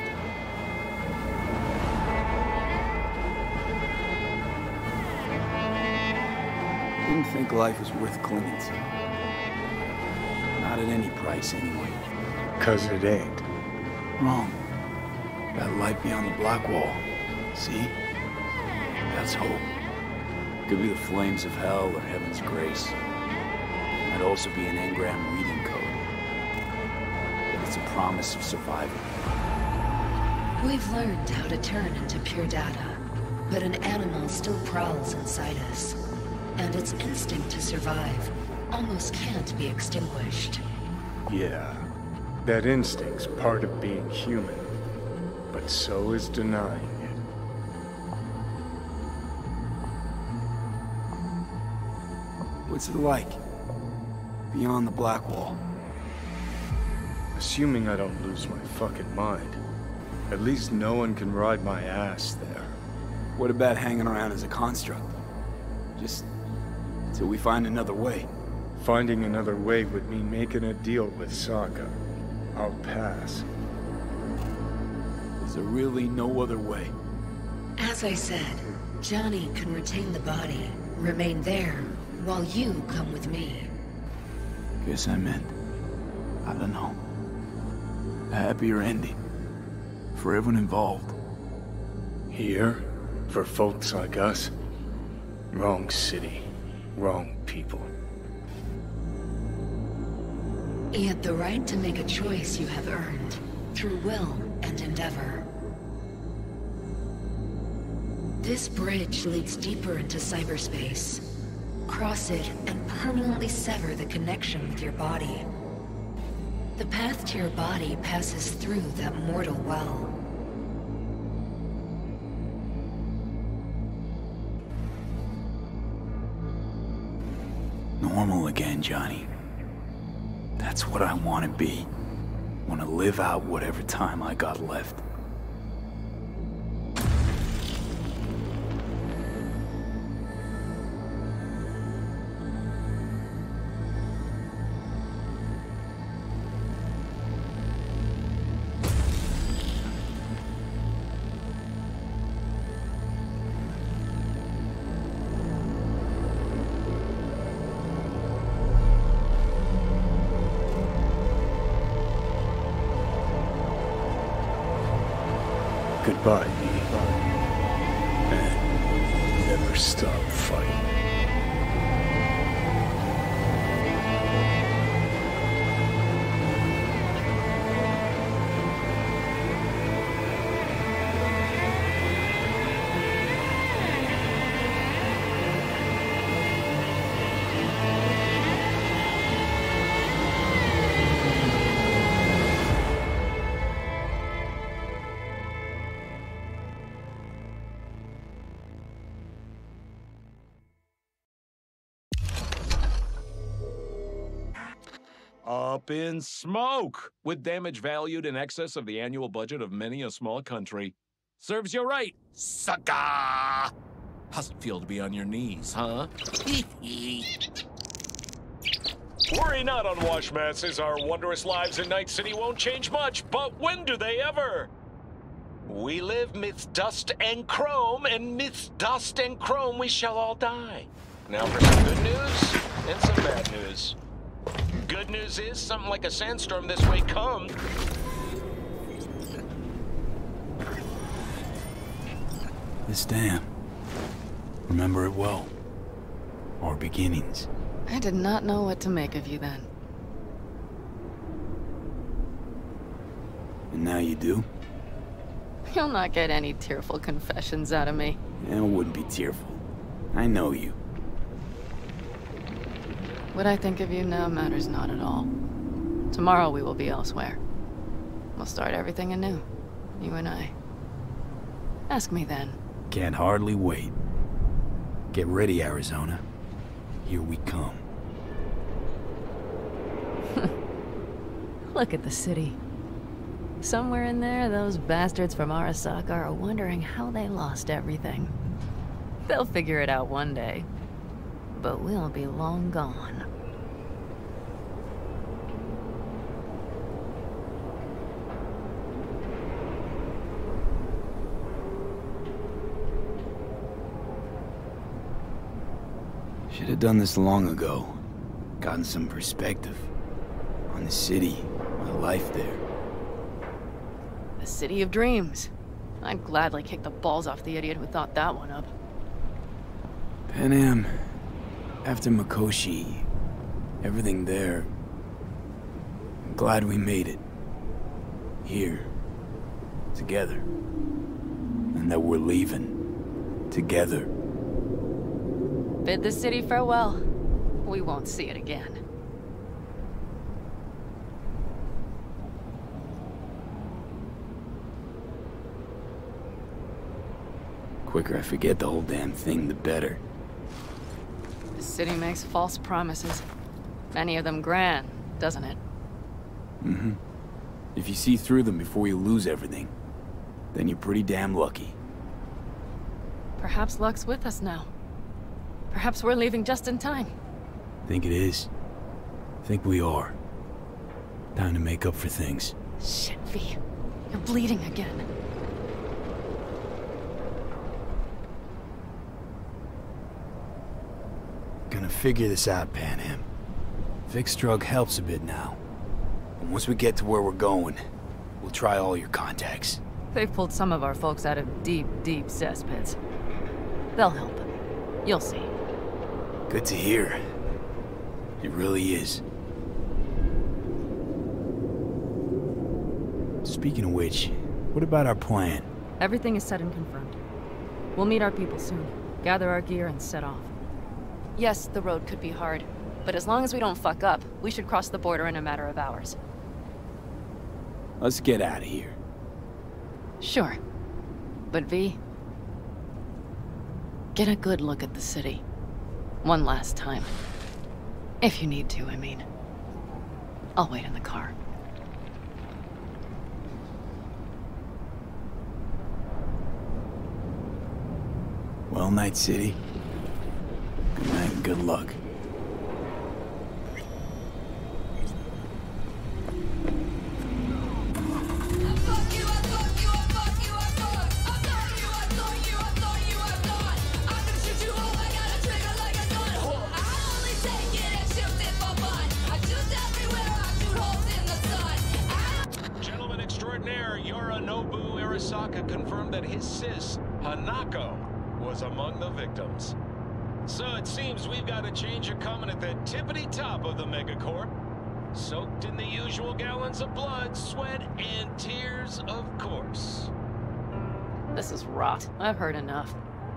Didn't think life was worth clinging to. Not at any price, anyway. 'Cause it ain't. Wrong. That light beyond the black wall. See? That's hope. Could be the flames of hell or heaven's grace. Might also be an engram reading code. But it's a promise of survival. We've learned how to turn into pure data, but an animal still prowls inside us. And its instinct to survive almost can't be extinguished. Yeah, that instinct's part of being human, but so is denying it. What's it like? Beyond the black wall? Assuming I don't lose my fucking mind. At least no one can ride my ass there. What about hanging around as a construct? Just till we find another way. Finding another way would mean making a deal with Sokka. I'll pass. Is there really no other way? As I said, Johnny can retain the body, remain there, while you come with me. Guess I meant, I don't know, a happier ending for everyone involved. Here, for folks like us, wrong city, wrong people. Yet the right to make a choice you have earned, through will and endeavor. This bridge leads deeper into cyberspace. Cross it and permanently sever the connection with your body. The path to your body passes through that mortal well. Normal again, Johnny. That's what I want to be. Want to live out whatever time I got left. Goodbye, V. And never stop fighting. Up in smoke, with damage valued in excess of the annual budget of many a small country. Serves you right, sucker! How's it feel to be on your knees, huh? Worry not, Unwashed Masses. Our wondrous lives in Night City won't change much, but when do they ever? We live midst dust and chrome, and midst dust and chrome we shall all die. Now for some good news and some bad news. Good news is, something like a sandstorm this way comes. This dam. Remember it well. Our beginnings. I did not know what to make of you then. And now you do? You'll not get any tearful confessions out of me. It wouldn't be tearful. I know you. What I think of you now matters not at all. Tomorrow we will be elsewhere. We'll start everything anew. You and I. Ask me then. Can't hardly wait. Get ready, Arizona. Here we come. Look at the city. Somewhere in there, those bastards from Arasaka are wondering how they lost everything. They'll figure it out one day. But we'll be long gone. Should have done this long ago. Gotten some perspective on the city, my life there. The City of Dreams. I'd gladly kick the balls off the idiot who thought that one up. Panam, after Mikoshi, everything there, I'm glad we made it. Here, together. And that we're leaving, together. Bid the city farewell. We won't see it again. Quicker I forget the whole damn thing, the better. The city makes false promises. Many of them grand, doesn't it? Mm-hmm. If you see through them before you lose everything, then you're pretty damn lucky. Perhaps luck's with us now. Perhaps we're leaving just in time. Think it is? Think we are. Time to make up for things. Shit, V. You're bleeding again. Gonna figure this out, Panam. Vic's drug helps a bit now. And once we get to where we're going, we'll try all your contacts. They've pulled some of our folks out of deep, deep cesspits. They'll help. You'll see. Good to hear. It really is. Speaking of which, what about our plan? Everything is set and confirmed. We'll meet our people soon, gather our gear, and set off. Yes, the road could be hard, but as long as we don't fuck up, we should cross the border in a matter of hours. Let's get out of here. Sure. But V, get a good look at the city. One last time. If you need to, I mean. I'll wait in the car. Well, Night City. Good night and good luck. Gentleman extraordinaire Yorinobu Arasaka confirmed that his sis, Hanako, was among the victims. So it seems we've got a change of coming at the tippity top of the megacorp. Soaked in the usual gallons of blood, sweat, and tears, of course. This is rot. I've heard enough.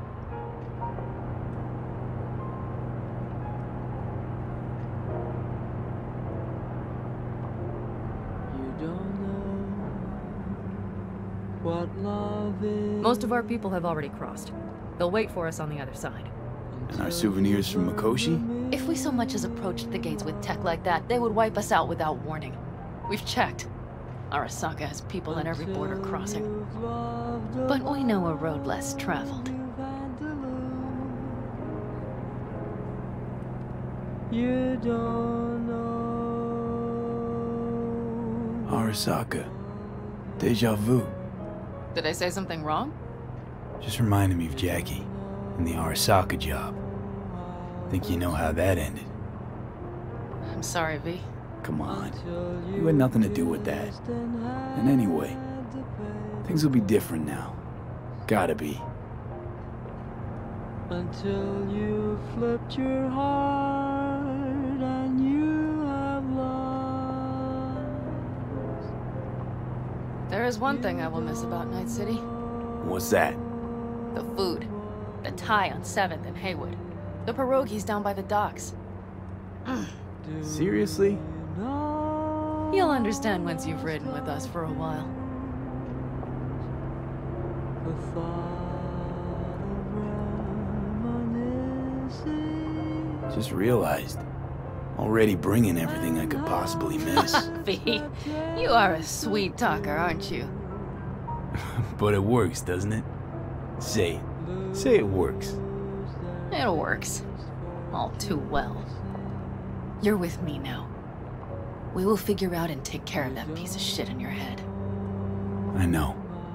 What love is. Most of our people have already crossed. They'll wait for us on the other side. And our souvenirs from Mikoshi? If we so much as approached the gates with tech like that, they would wipe us out without warning. We've checked. Arasaka has people at every border crossing. But we know a road less traveled. You don't know. Arasaka. Deja vu. Did I say something wrong? Just reminded me of Jackie and the Arasaka job. Think you know how that ended. I'm sorry, V. Come on. You had nothing to do with that. And anyway, things will be different now. Gotta be. Until you flipped your heart and you have lost. There is one thing I will miss about Night City. What's that? The food. The Thai on seventh and Haywood. The pierogies down by the docks. Seriously? You'll understand once you've ridden with us for a while. The thought of reminiscing. Just realized. Already bringing everything I could possibly miss. V, you are a sweet talker, aren't you? But it works, doesn't it? Say it. Say it works. It works. All too well. You're with me now. We will figure out and take care of that piece of shit in your head. I know.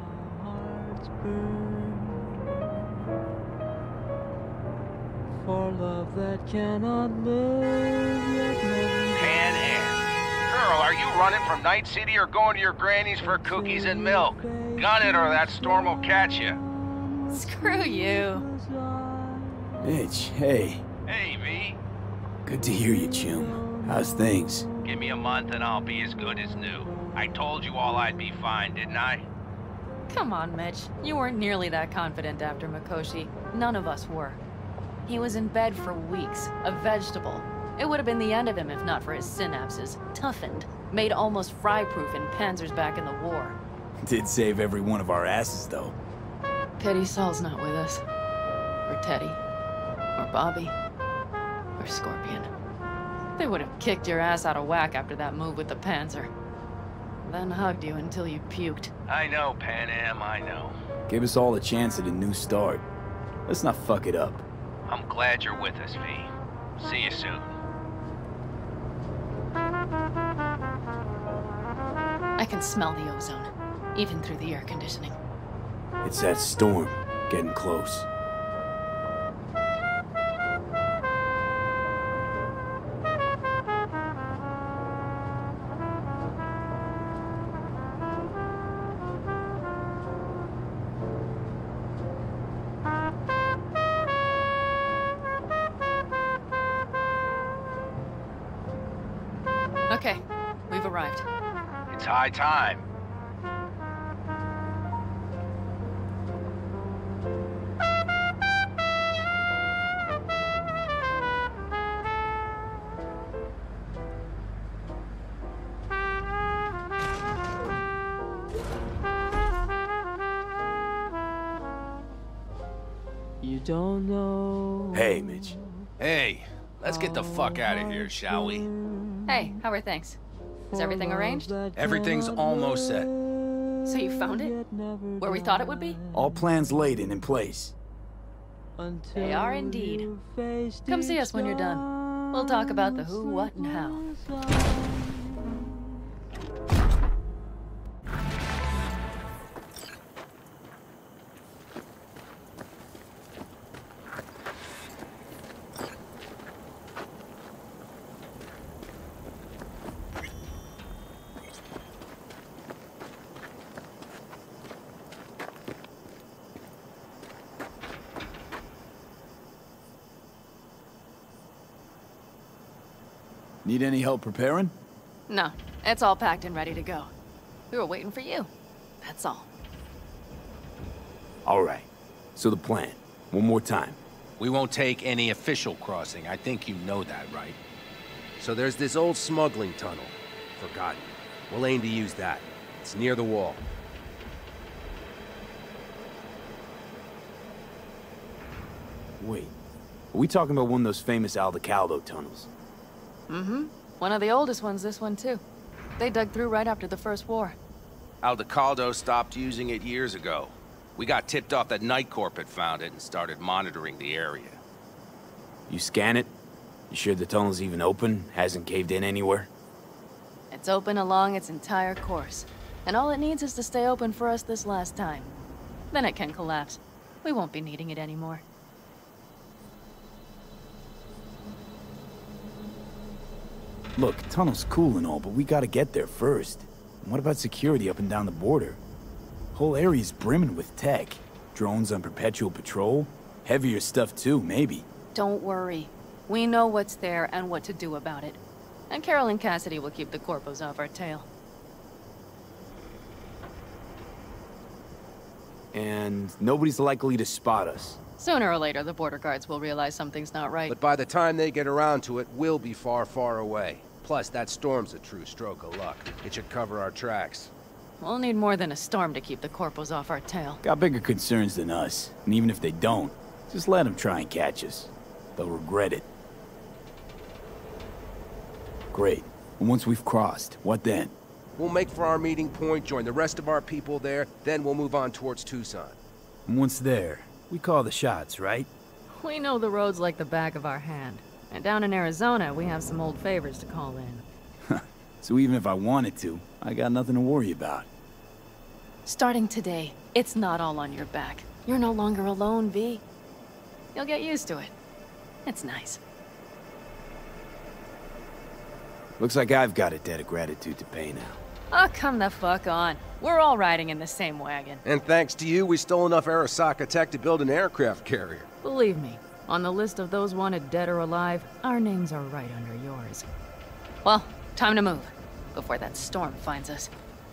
For love that cannot live yet never. Pan Am. Girl, are you running from Night City or going to your granny's for cookies and milk? Gun it or that storm will catch you. Screw you. Mitch, hey. Hey, V. Good to hear you, chum. How's things? Give me a month and I'll be as good as new. I told you all I'd be fine, didn't I? Come on, Mitch. You weren't nearly that confident after Mikoshi. None of us were. He was in bed for weeks, a vegetable. It would have been the end of him if not for his synapses. Toughened, made almost fry-proof in Panzers back in the war. Did save every one of our asses, though. Pity Saul's not with us. Or Teddy. Or Bobby. Or Scorpion. They would have kicked your ass out of whack after that move with the Panzer. Then hugged you until you puked. I know, Pan Am, I know. Give us all a chance at a new start. Let's not fuck it up. I'm glad you're with us, V. See you soon. I can smell the ozone, even through the air conditioning. It's that storm, getting close. Okay, we've arrived. It's high time. You don't know. Hey, Mitch. Hey, let's get the fuck out of here, shall we? Hey, how are things? Is everything arranged? Everything's almost set. So you found it? Where we thought it would be? All plans laid and in place. They are indeed. Come see us when you're done. We'll talk about the who, what, and how. Need any help preparing? No, it's all packed and ready to go. We were waiting for you. That's all. All right. So the plan. One more time. We won't take any official crossing. I think you know that, right? So there's this old smuggling tunnel. Forgotten. We'll aim to use that. It's near the wall. Wait. Are we talking about one of those famous Aldecaldo tunnels? Mm-hmm. One of the oldest ones, this one too. They dug through right after the First War. Aldecaldo stopped using it years ago. We got tipped off that Night Corp had found it and started monitoring the area. You scan it? You sure the tunnel's even open? Hasn't caved in anywhere? It's open along its entire course. And all it needs is to stay open for us this last time. Then it can collapse. We won't be needing it anymore. Look, tunnel's cool and all, but we gotta get there first. And what about security up and down the border? Whole area's brimming with tech. Drones on perpetual patrol. Heavier stuff too, maybe. Don't worry. We know what's there and what to do about it. And Carol and Cassidy will keep the corpos off our tail. And nobody's likely to spot us. Sooner or later, the border guards will realize something's not right. But by the time they get around to it, we'll be far, far away. Plus, that storm's a true stroke of luck. It should cover our tracks. We'll need more than a storm to keep the corpos off our tail. Got bigger concerns than us. And even if they don't, just let them try and catch us. They'll regret it. Great. And once we've crossed, what then? We'll make for our meeting point, join the rest of our people there, then we'll move on towards Tucson. And once there, we call the shots, right? We know the roads like the back of our hand. And down in Arizona, we have some old favors to call in. So even if I wanted to, I got nothing to worry about. Starting today, it's not all on your back. You're no longer alone, V. You'll get used to it. It's nice. Looks like I've got a debt of gratitude to pay now. Oh, come the fuck on. We're all riding in the same wagon. And thanks to you, we stole enough Arasaka tech to build an aircraft carrier. Believe me, on the list of those wanted dead or alive, our names are right under yours. Well, time to move, before that storm finds us.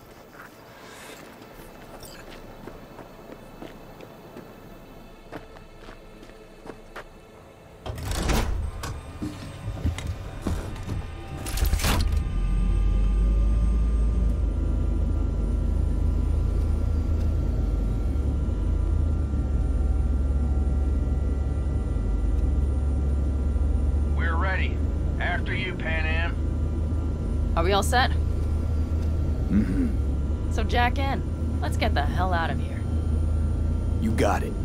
Are we all set? Mm-hmm. So jack in. Let's get the hell out of here. You got it.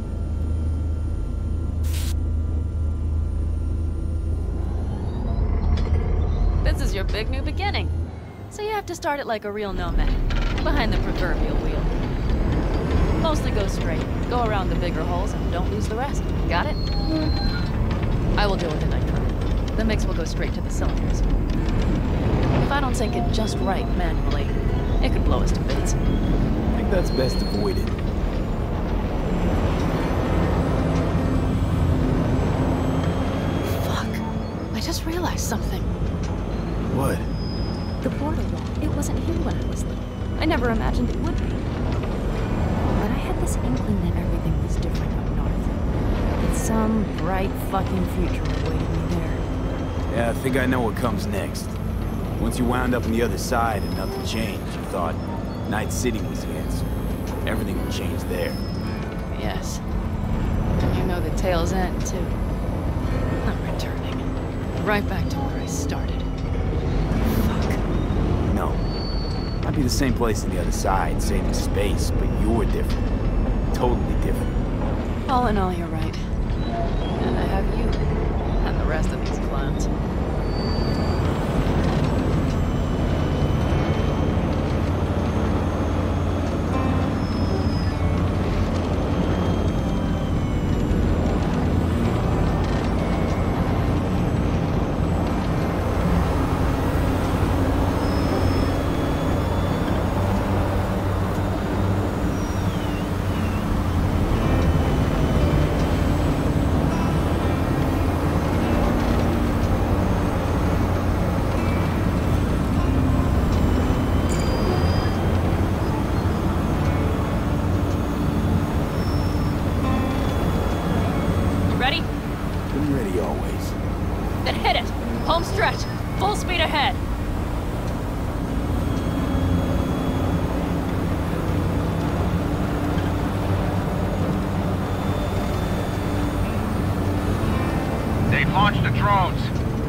This is your big new beginning. So you have to start it like a real nomad, behind the proverbial wheel. Mostly go straight, go around the bigger holes, and don't lose the rest. Got it? I will deal with the night current. The mix will go straight to the cylinders. If I don't sync it just right manually, it could blow us to bits. I think that's best avoided. Fuck. I just realized something. What? The portal wall. It wasn't here when I was little. I never imagined it would be. But I had this inkling that everything was different up north. That some bright fucking future awaited me there. Yeah, I think I know what comes next. Once you wound up on the other side and nothing changed, you thought Night City was the answer. Everything would change there. Yes. You know the tale's end, too. I'm returning. Right back to where I started. Fuck. No. Might be the same place on the other side, same space, but you're different. Totally different. All in all, you're right. And I have you. And the rest of these clowns. Launch the drones.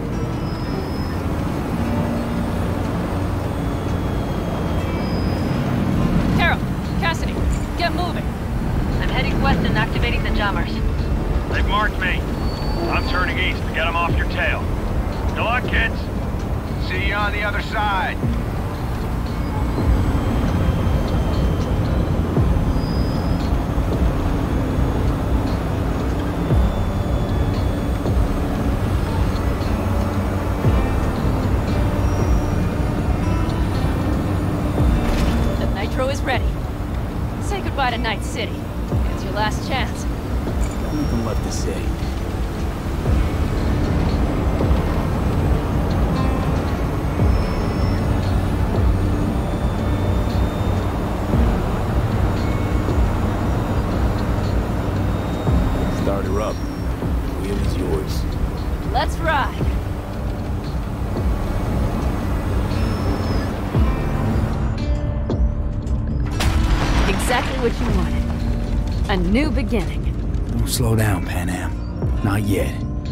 Carol, Cassidy, get moving. I'm heading west and activating the jammers. They've marked me. I'm turning east to get them off your tail. Good luck, kids. See you on the other side. Is ready. Say goodbye to Night City. It's your last chance. Nothing left to say. Start her up. The wheel is yours. Let's ride. what you wanted. A new beginning. Don't slow down, Panam. Not yet.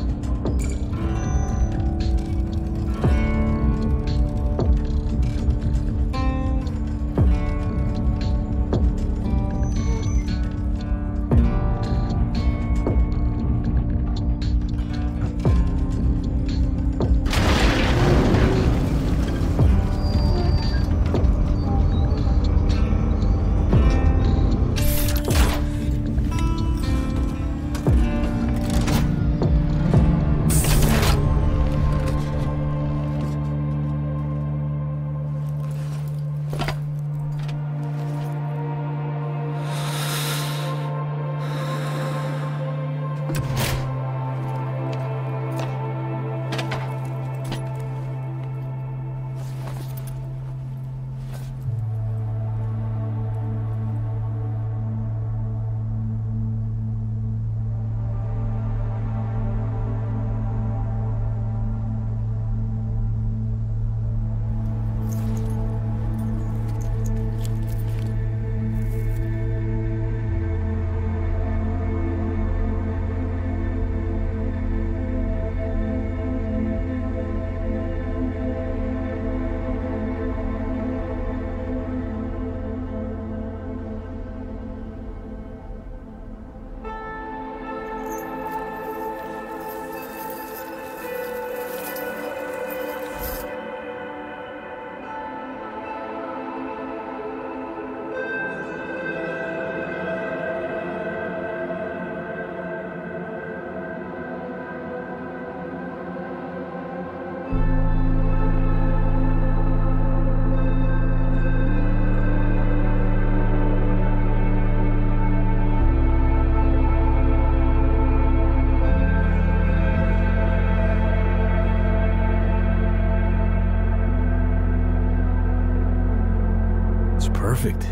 Perfect.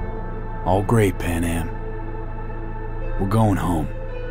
All great, Panam. We're going home.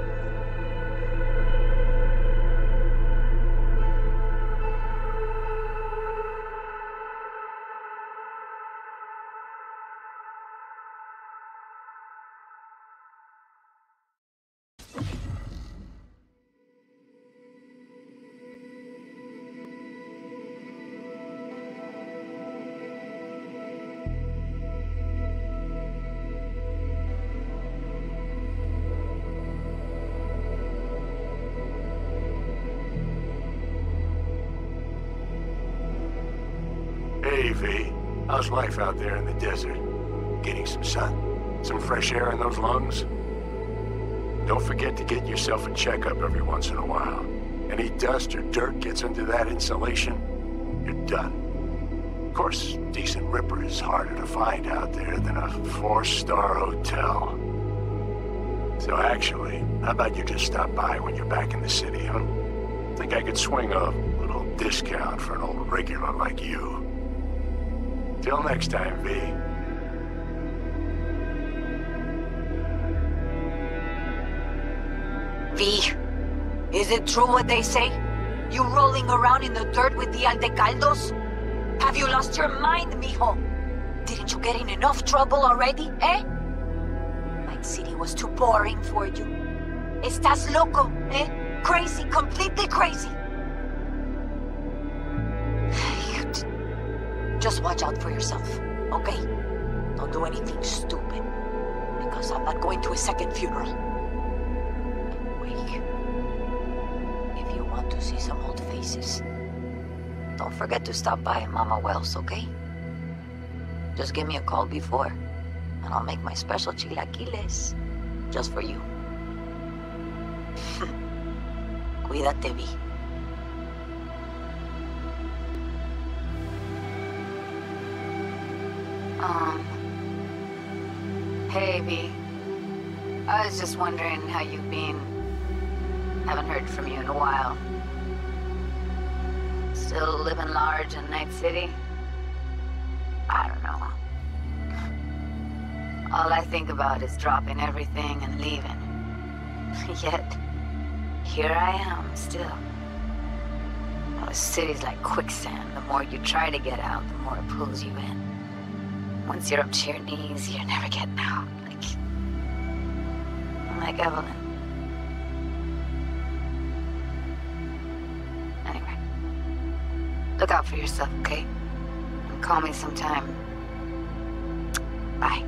Hey, V. How's life out there in the desert? Getting some sun? Some fresh air in those lungs? Don't forget to get yourself a checkup every once in a while. Any dust or dirt gets into that insulation, you're done. Of course, decent ripper is harder to find out there than a four-star hotel. So actually, how about you just stop by when you're back in the city, huh? Think I could swing a little discount for an old regular like you. Till next time, V. V, is it true what they say? You rolling around in the dirt with the Aldecaldos? Have you lost your mind, mijo? Didn't you get in enough trouble already, eh? Night City was too boring for you. Estás loco, eh? Crazy, completely crazy. Just watch out for yourself, okay? Don't do anything stupid, because I'm not going to a second funeral. Wait. If you want to see some old faces, don't forget to stop by Mama Wells, okay? Just give me a call before, and I'll make my special chilaquiles just for you. Cuídate, V. Um, hey, V. I was just wondering how you've been. Haven't heard from you in a while. Still living large in Night City? I don't know. All I think about is dropping everything and leaving. Yet, here I am, still. Well, the city's like quicksand. The more you try to get out, the more it pulls you in. Once you're up to your knees, you're never getting out. Like, like Evelyn. Anyway, look out for yourself, okay? And call me sometime. Bye.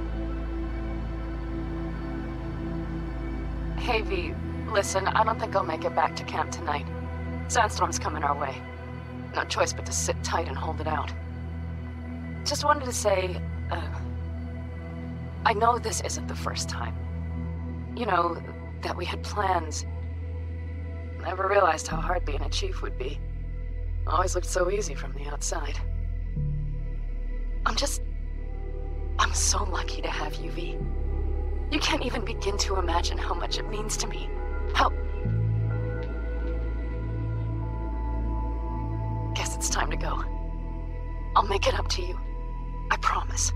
Hey, V, listen, I don't think I'll make it back to camp tonight. Sandstorm's coming our way. No choice but to sit tight and hold it out. Just wanted to say, uh, I know this isn't the first time. You know, that we had plans. Never realized how hard being a chief would be. Always looked so easy from the outside. I'm just... I'm so lucky to have you, V. You can't even begin to imagine how much it means to me. How... Guess it's time to go. I'll make it up to you. I promise.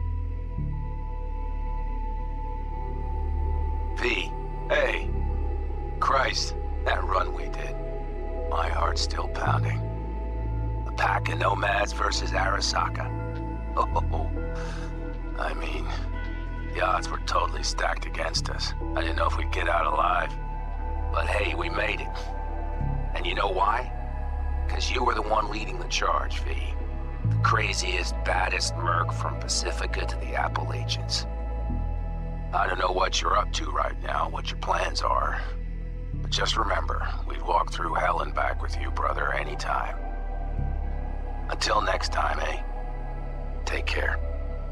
V, hey. Christ, that run we did. My heart's still pounding. A pack of nomads versus Arasaka. Oh, I mean, the odds were totally stacked against us. I didn't know if we'd get out alive. But hey, we made it. And you know why? Because you were the one leading the charge, V. The craziest, baddest merc from Pacifica to the Appalachians. I don't know what you're up to right now, what your plans are. But just remember, we'd walk through hell and back with you, brother, anytime. Until next time, eh? Take care.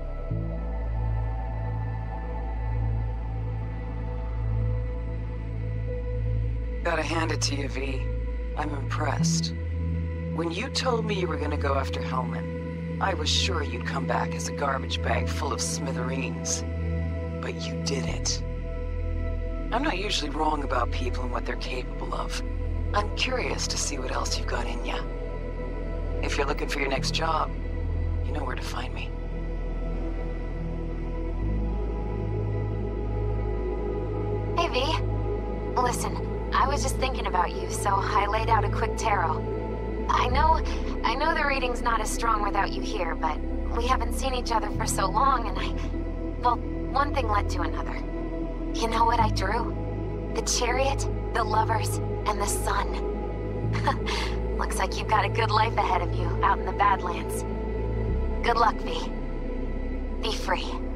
Gotta hand it to you, V. I'm impressed. When you told me you were gonna go after Hellman, I was sure you'd come back as a garbage bag full of smithereens. But you did it. I'm not usually wrong about people and what they're capable of. I'm curious to see what else you've got in ya. If you're looking for your next job, you know where to find me. Hey, V. Listen, I was just thinking about you, so I laid out a quick tarot. I know, I know the reading's not as strong without you here, but we haven't seen each other for so long, and I... Well, one thing led to another. You know what I drew? The chariot, the lovers, and the sun. Looks like you've got a good life ahead of you out in the Badlands. Good luck, V. Be free.